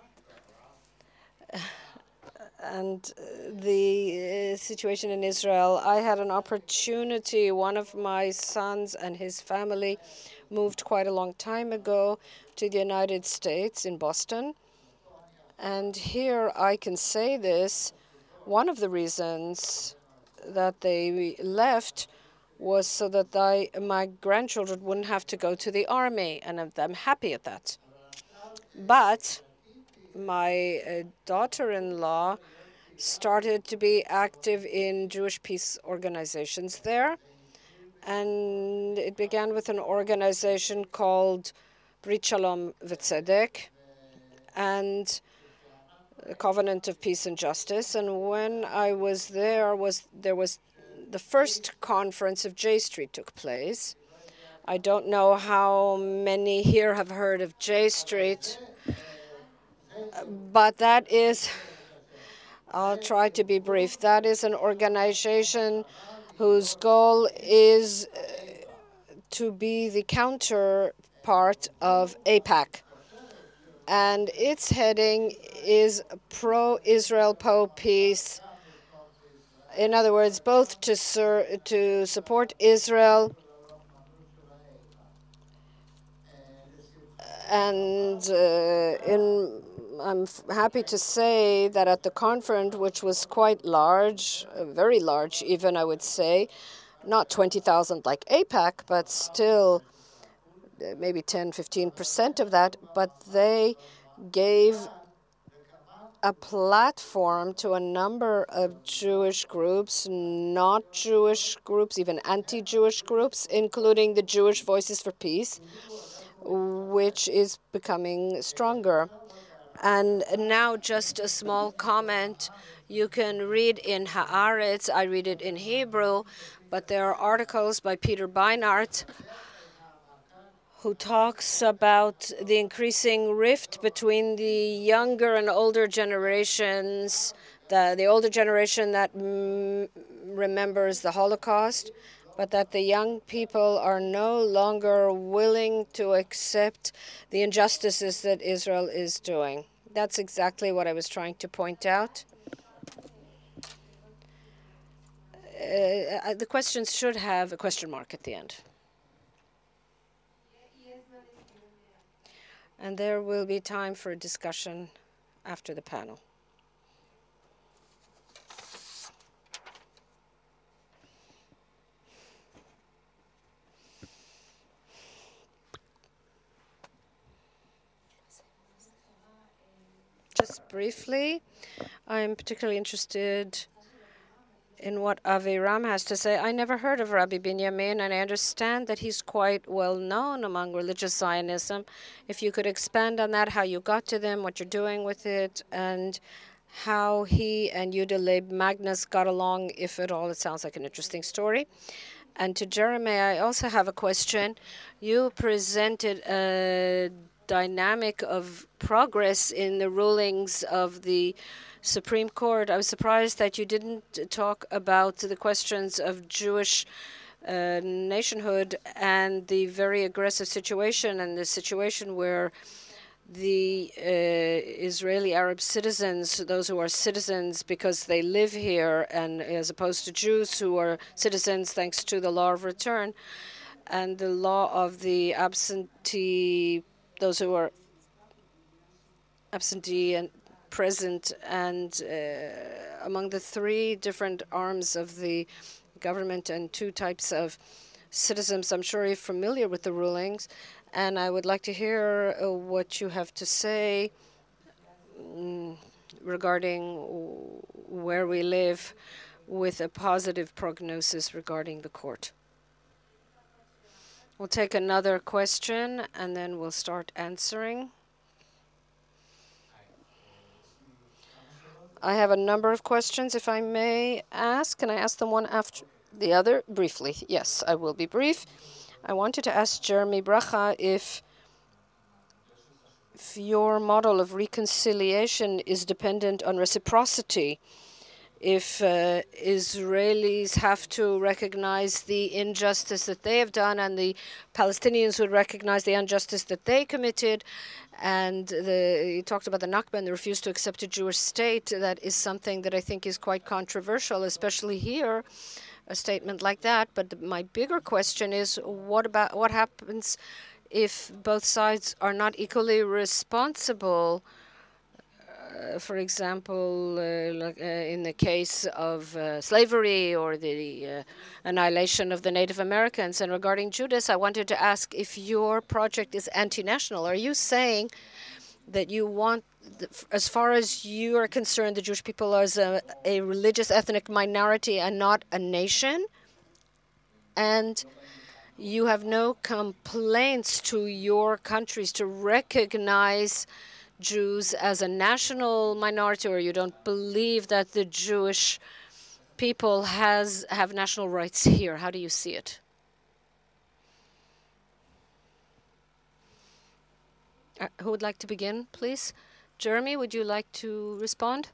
and the uh, situation in Israel. I had an opportunity. One of my sons and his family moved quite a long time ago to the United States in Boston. And here I can say this, one of the reasons that they left was so that I, my grandchildren wouldn't have to go to the army, and I'm happy at that. But my uh, daughter-in-law started to be active in Jewish peace organizations there, and it began with an organization called Brit Shalom V'Tzedek and a Covenant of Peace and Justice. And when I was there, was there was the first conference of J Street took place. I don't know how many here have heard of J Street, but that is, I'll try to be brief, that is an organization whose goal is to be the counterpart of AIPAC. And its heading is pro-Israel, pro-peace. In other words, both to, sur to support Israel and uh, in, I'm f happy to say that at the conference, which was quite large, uh, very large even, I would say, not twenty thousand like AIPAC, but still uh, maybe ten, fifteen percent of that, but they gave a platform to a number of Jewish groups, not Jewish groups, even anti-Jewish groups, including the Jewish Voices for Peace, which is becoming stronger. And now just a small comment. You can read in Haaretz, I read it in Hebrew, but there are articles by Peter Beinart who talks about the increasing rift between the younger and older generations, the, the older generation that mm, remembers the Holocaust, but that the young people are no longer willing to accept the injustices that Israel is doing. That's exactly what I was trying to point out. Uh, the questions should have a question mark at the end. And there will be time for a discussion after the panel. Just briefly, I'm particularly interested in what Avi-ram has to say. I never heard of Rabbi Binyamin, and I understand that he's quite well known among religious Zionism. If you could expand on that, how you got to them, what you're doing with it, and how he and Yehuda Leib Magnus got along, if at all. It sounds like an interesting story. And to Jeremie, I also have a question. You presented a dynamic of progress in the rulings of the Supreme Court. I was surprised that you didn't talk about the questions of Jewish uh, nationhood and the very aggressive situation and the situation where the uh, Israeli Arab citizens, those who are citizens because they live here, and as opposed to Jews who are citizens thanks to the law of return and the law of the absentee, those who are absentee and present, and uh, among the three different arms of the government and two types of citizens. I'm sure you're familiar with the rulings, and I would like to hear uh, what you have to say mm, regarding where we live with a positive prognosis regarding the court. We'll take another question, and then we'll start answering. I have a number of questions, if I may ask. Can I ask them one after the other? Briefly. Yes, I will be brief. I wanted to ask Jeremie Bracka if, if your model of reconciliation is dependent on reciprocity if uh, Israelis have to recognize the injustice that they have done and the Palestinians would recognize the injustice that they committed. And the, you talked about the Nakba and the refuse to accept a Jewish state. That is something that I think is quite controversial, especially here, a statement like that. But my bigger question is, what about what happens if both sides are not equally responsible? Uh, for example, uh, like, uh, in the case of uh, slavery or the uh, annihilation of the Native Americans. And regarding Jewdas, I wanted to ask if your project is anti-national. Are you saying that you want, the, as far as you are concerned, the Jewish people as a, a religious ethnic minority and not a nation? And you have no complaints to your countries to recognize Jews as a national minority, or you don't believe that the Jewish people has have national rights here? How do you see it? Uh, who would like to begin, please? Jeremie, would you like to respond?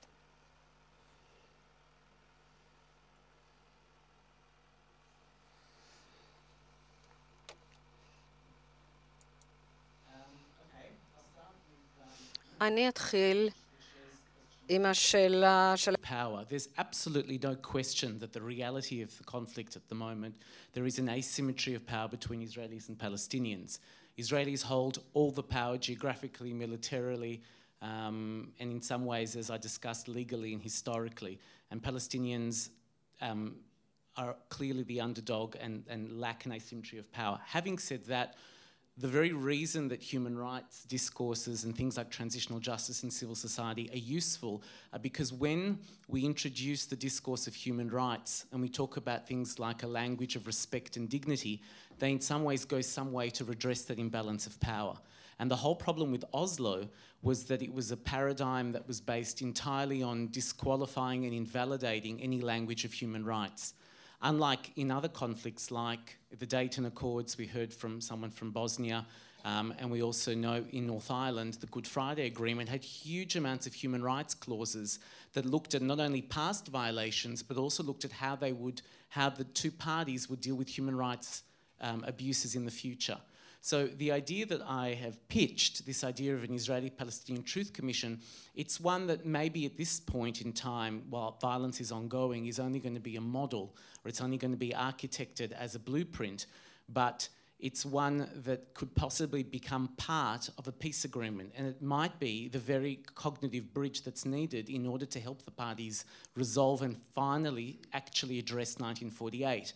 אני אתחיל עם השאלה של... Power. There's absolutely no question that the reality of the conflict at the moment, there is an asymmetry of power between Israelis and Palestinians. Israelis hold all the power geographically, militarily, um, and in some ways, as I discussed, legally and historically. And Palestinians um, are clearly the underdog and, and lack an asymmetry of power. Having said that, the very reason that human rights discourses and things like transitional justice and civil society are useful are because when we introduce the discourse of human rights and we talk about things like a language of respect and dignity, they in some ways go some way to redress that imbalance of power. And the whole problem with Oslo was that it was a paradigm that was based entirely on disqualifying and invalidating any language of human rights. Unlike in other conflicts like the Dayton Accords, we heard from someone from Bosnia, um, and we also know in North Ireland, the Good Friday Agreement had huge amounts of human rights clauses that looked at not only past violations, but also looked at how they would, how the two parties would deal with human rights um, abuses in the future. So the idea that I have pitched, this idea of an Israeli-Palestinian Truth Commission, it's one that maybe at this point in time, while violence is ongoing, is only going to be a model, or it's only going to be architected as a blueprint, but it's one that could possibly become part of a peace agreement, and it might be the very cognitive bridge that's needed in order to help the parties resolve and finally actually address nineteen forty-eight.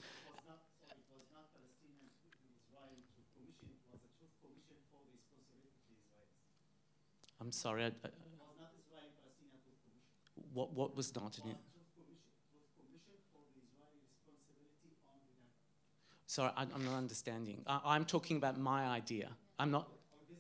I'm sorry, I, I, what, what was not in it? Sorry, I, I'm not understanding. I, I'm talking about my idea. I'm not...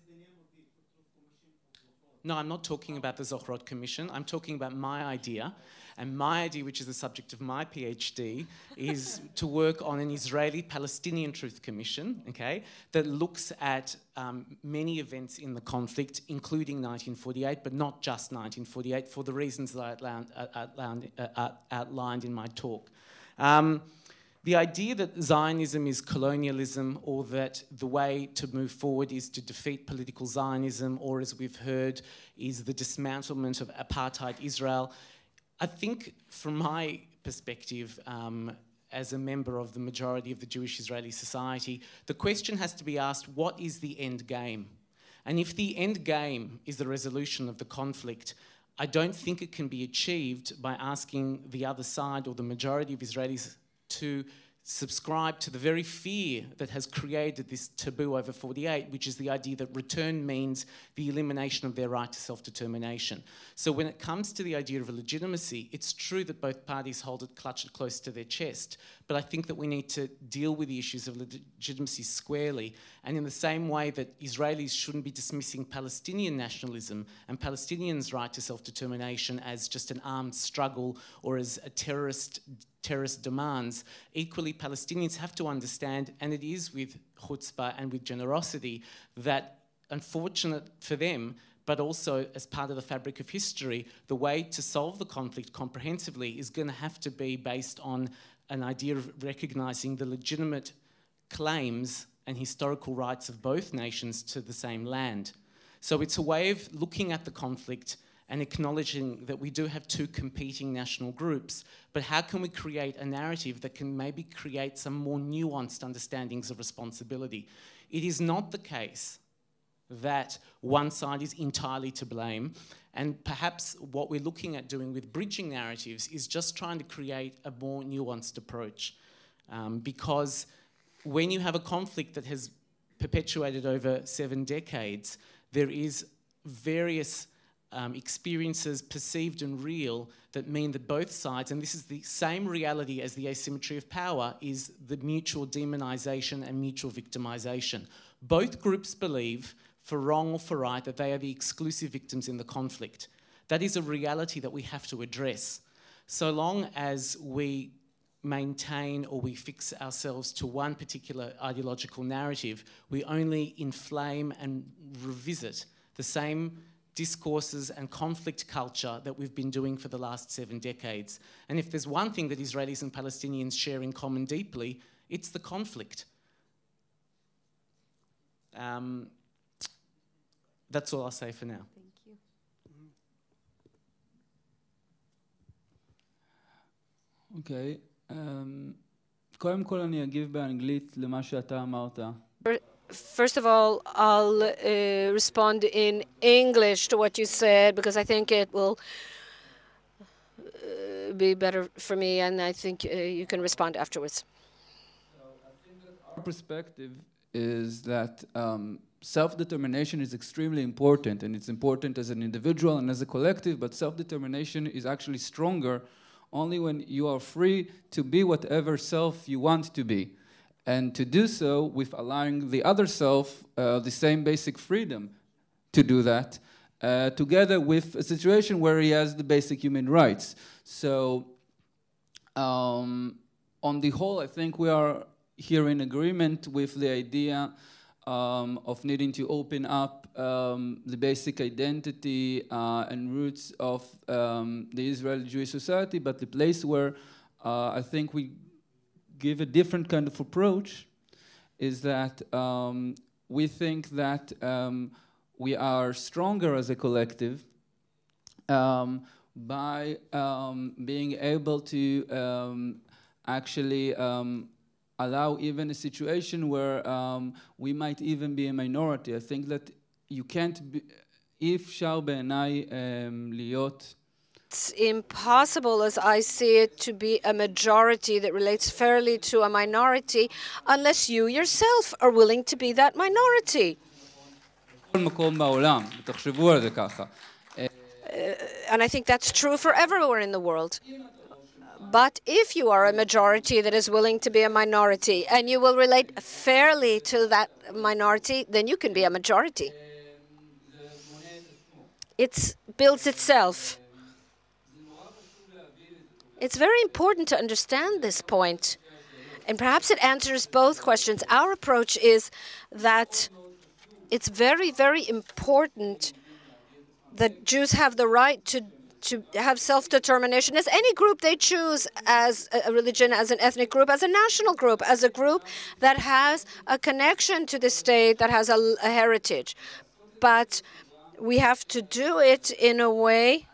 No, I'm not talking about the Zochrot Commission. I'm talking about my idea. And my idea, which is the subject of my PhD, is to work on an Israeli-Palestinian Truth Commission, okay, that looks at um, many events in the conflict, including nineteen forty-eight, but not just nineteen forty-eight, for the reasons that I outlined, outlined, uh, outlined in my talk. Um, The idea that Zionism is colonialism, or that the way to move forward is to defeat political Zionism, or as we've heard, is the dismantlement of apartheid Israel, I think from my perspective, um, as a member of the majority of the Jewish Israeli society, the question has to be asked, what is the end game? And if the end game is the resolution of the conflict, I don't think it can be achieved by asking the other side or the majority of Israelis to subscribe to the very fear that has created this taboo over forty-eight, which is the idea that return means the elimination of their right to self-determination. So when it comes to the idea of legitimacy, it's true that both parties hold it, clutch it close to their chest, but I think that we need to deal with the issues of legitimacy squarely, and in the same way that Israelis shouldn't be dismissing Palestinian nationalism and Palestinians' right to self-determination as just an armed struggle or as a terrorist terrorist demands, equally Palestinians have to understand, and it is with chutzpah and with generosity, that unfortunate for them, but also as part of the fabric of history, the way to solve the conflict comprehensively is going to have to be based on an idea of recognizing the legitimate claims and historical rights of both nations to the same land. So it's a way of looking at the conflict and acknowledging that we do have two competing national groups, but how can we create a narrative that can maybe create some more nuanced understandings of responsibility? It is not the case that one side is entirely to blame, and perhaps what we're looking at doing with bridging narratives is just trying to create a more nuanced approach. Um, because when you have a conflict that has perpetuated over seven decades, there is various um, experiences, perceived and real, that mean that both sides, and this is the same reality as the asymmetry of power, is the mutual demonization and mutual victimization. Both groups believe, for wrong or for right, that they are the exclusive victims in the conflict. That is a reality that we have to address. So long as we maintain or we fix ourselves to one particular ideological narrative, we only inflame and revisit the same discourses and conflict culture that we've been doing for the last seven decades. And if there's one thing that Israelis and Palestinians share in common deeply, it's the conflict. Um, that's all I'll say for now. Thank you. אוקיי. קודם כל אני אגיב באנגלית למה שאתה אמרת. First of all, I'll uh, respond in English to what you said, because I think it will uh, be better for me, and I think uh, you can respond afterwards. Our perspective is that um, self-determination is extremely important, and it's important as an individual and as a collective, but self-determination is actually stronger only when you are free to be whatever self you want to be, and to do so with allowing the other self uh, the same basic freedom to do that, uh, together with a situation where he has the basic human rights. So um, on the whole, I think we are here in agreement with the idea um, of needing to open up um, the basic identity uh, and roots of um, the Israeli Jewish society, but the place where uh, I think we give a different kind of approach is that um, we think that um, we are stronger as a collective um, by um, being able to um, actually um, allow even a situation where um, we might even be a minority. I think that you can't be, if אפשר בעיניי להיות It's impossible, as I see it, to be a majority that relates fairly to a minority unless you yourself are willing to be that minority. Uh, and I think that's true for everywhere in the world. But if you are a majority that is willing to be a minority and you will relate fairly to that minority, then you can be a majority. It builds itself. It's very important to understand this point, and perhaps it answers both questions. Our approach is that it's very, very important that Jews have the right to, to have self-determination as any group they choose, as a religion, as an ethnic group, as a national group, as a group that has a connection to the state, that has a, a heritage. But we have to do it in a way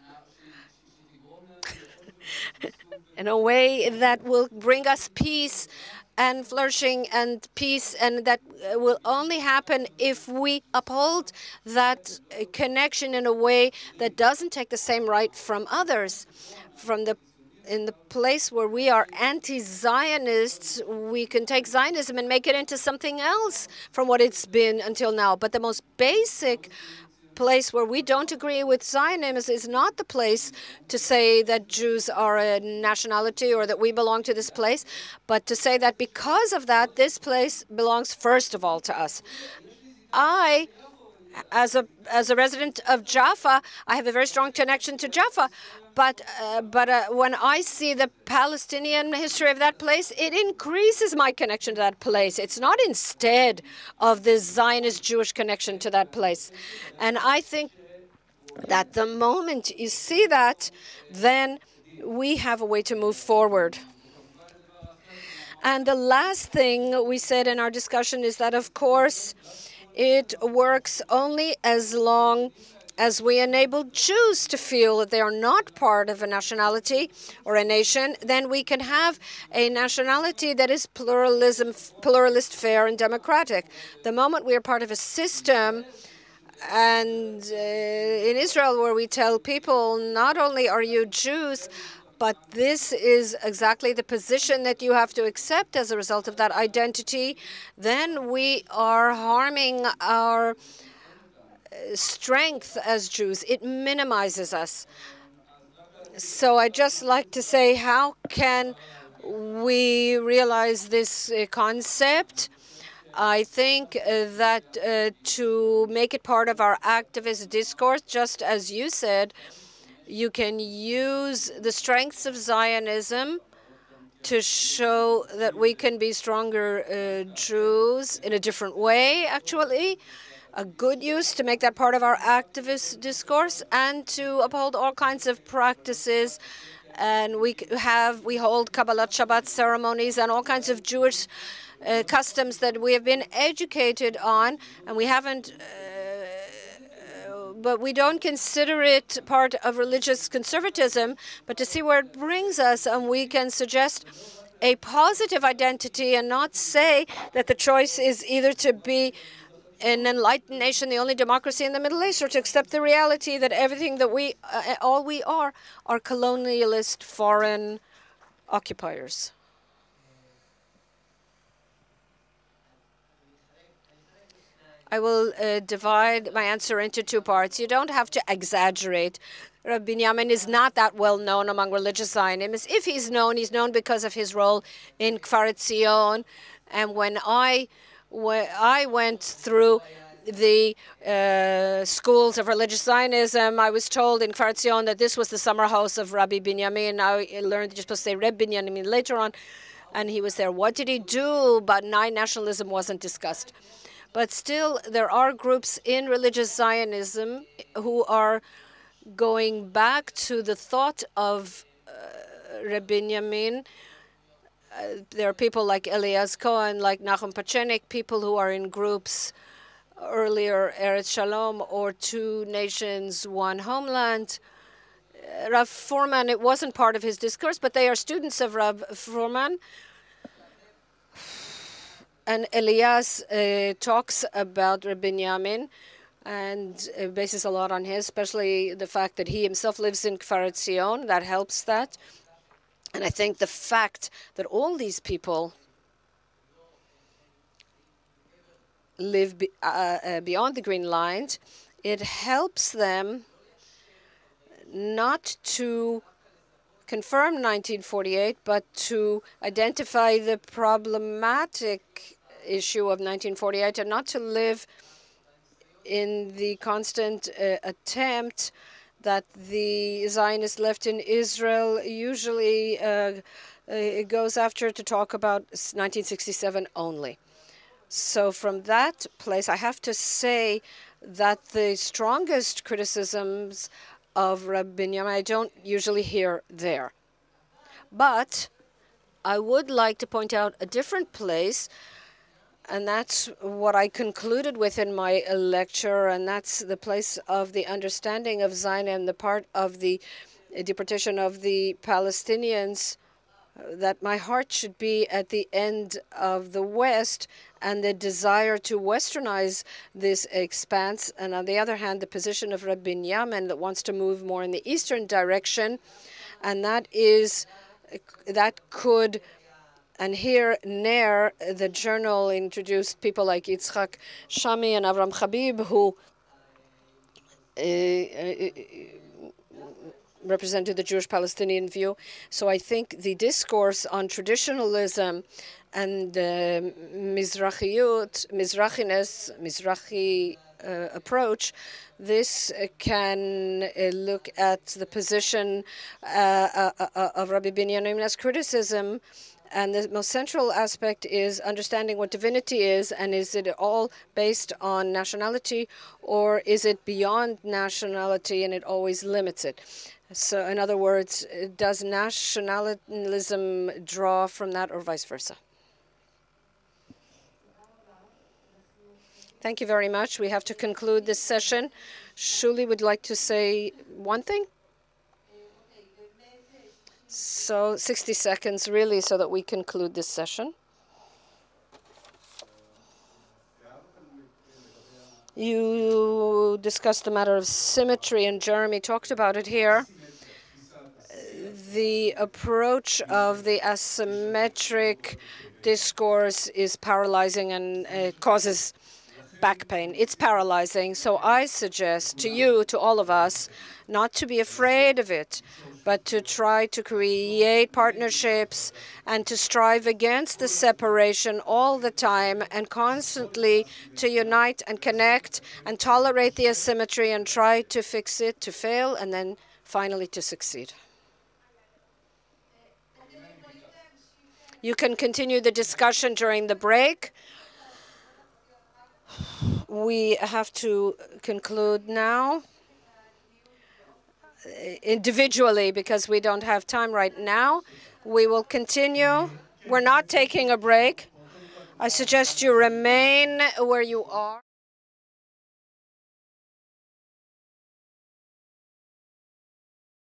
in a way that will bring us peace and flourishing and peace, and that will only happen if we uphold that connection in a way that doesn't take the same right from others. From the in the place where we are anti-Zionists, we can take Zionism and make it into something else from what it's been until now. But the most basic place where we don't agree with Zionism is not the place to say that Jews are a nationality or that we belong to this place, but to say that because of that, this place belongs first of all to us. I, as a as a resident of Jaffa, I have a very strong connection to Jaffa, but uh, but uh, when I see the Palestinian history of that place, it increases my connection to that place. It's not instead of the Zionist Jewish connection to that place. And I think that the moment you see that, then we have a way to move forward. And the last thing we said in our discussion is that, of course, it works only as long as we enable Jews to feel that they are not part of a nationality or a nation. Then we can have a nationality that is pluralism, pluralist, fair, and democratic. The moment we are part of a system, and uh, in Israel, where we tell people, not only are you Jews, but this is exactly the position that you have to accept as a result of that identity, then we are harming our strength as Jews. It minimizes us. So I'd just like to say, how can we realize this uh, concept? I think uh, that uh, to make it part of our activist discourse, just as you said, you can use the strengths of Zionism to show that we can be stronger uh, Jews in a different way, actually. A good use to make that part of our activist discourse, and to uphold all kinds of practices. And we have, we hold Kabbalat Shabbat ceremonies and all kinds of Jewish uh, customs that we have been educated on, and we haven't but we don't consider it part of religious conservatism, but to see where it brings us, and we can suggest a positive identity and not say that the choice is either to be an enlightened nation, the only democracy in the Middle East, or to accept the reality that everything that we, uh, all we are, are colonialist foreign occupiers. I will uh, divide my answer into two parts. You don't have to exaggerate. Rabbi Binyamin is not that well known among religious Zionists. If he's known, he's known because of his role in Kfar Etzion. And when I, when I went through the uh, schools of religious Zionism, I was told in Kfar Etzion that this was the summer house of Rabbi Binyamin. I learned you're supposed to say Reb Binyamin later on, and he was there. What did he do? But nine nationalism wasn't discussed. But still, there are groups in religious Zionism who are going back to the thought of uh, Rabbi Binyamin. Uh, there are people like Elias Cohen, like Nachum Pachenik, people who are in groups earlier, Eretz Shalom, or Two Nations, One Homeland. Uh, Rav Furman, it wasn't part of his discourse, but they are students of Rav Furman. And Elias uh, talks about Rabbi Binyamin and uh, bases a lot on his, especially the fact that he himself lives in Kfar Etzion. That helps that. And I think the fact that all these people live be, uh, uh, beyond the Green Line, it helps them not to confirm nineteen forty-eight, but to identify the problematic issue of nineteen forty-eight and not to live in the constant uh, attempt that the Zionist left in Israel usually uh, it goes after to talk about nineteen sixty-seven only. So from that place, I have to say that the strongest criticisms of Rabbi Binyamin I don't usually hear there. But I would like to point out a different place, and that's what I concluded with in my lecture, and that's the place of the understanding of Zionism, the part of the deportation of the Palestinians, that my heart should be at the end of the West and the desire to westernize this expanse, and on the other hand, the position of Rabbi Binyamin that wants to move more in the eastern direction, and that is, that could, and here, Ner, the journal, introduced people like Yitzchak Shami and Avram Habib, who uh, uh, represented the Jewish-Palestinian view. So I think the discourse on traditionalism and uh, Mizrachiyut, Mizrachiness, Mizrachi uh, approach, this uh, can uh, look at the position uh, uh, uh, of Rabbi Binyamin as criticism, And the most central aspect is understanding what divinity is, and is it all based on nationality, or is it beyond nationality and it always limits it? So in other words, does nationalism draw from that or vice versa? Thank you very much. We have to conclude this session. Shuli would like to say one thing? So sixty seconds, really, so that we conclude this session. You discussed the matter of symmetry, and Jeremie talked about it here. The approach of the asymmetric discourse is paralyzing and uh, causes back pain. It's paralyzing. So I suggest to you, to all of us, not to be afraid of it, but to try to create partnerships and to strive against the separation all the time and constantly to unite and connect and tolerate the asymmetry and try to fix it, to fail, and then finally to succeed. You can continue the discussion during the break. We have to conclude now individually because we don't have time right now. We will continue. We're not taking a break. I suggest you remain where you are.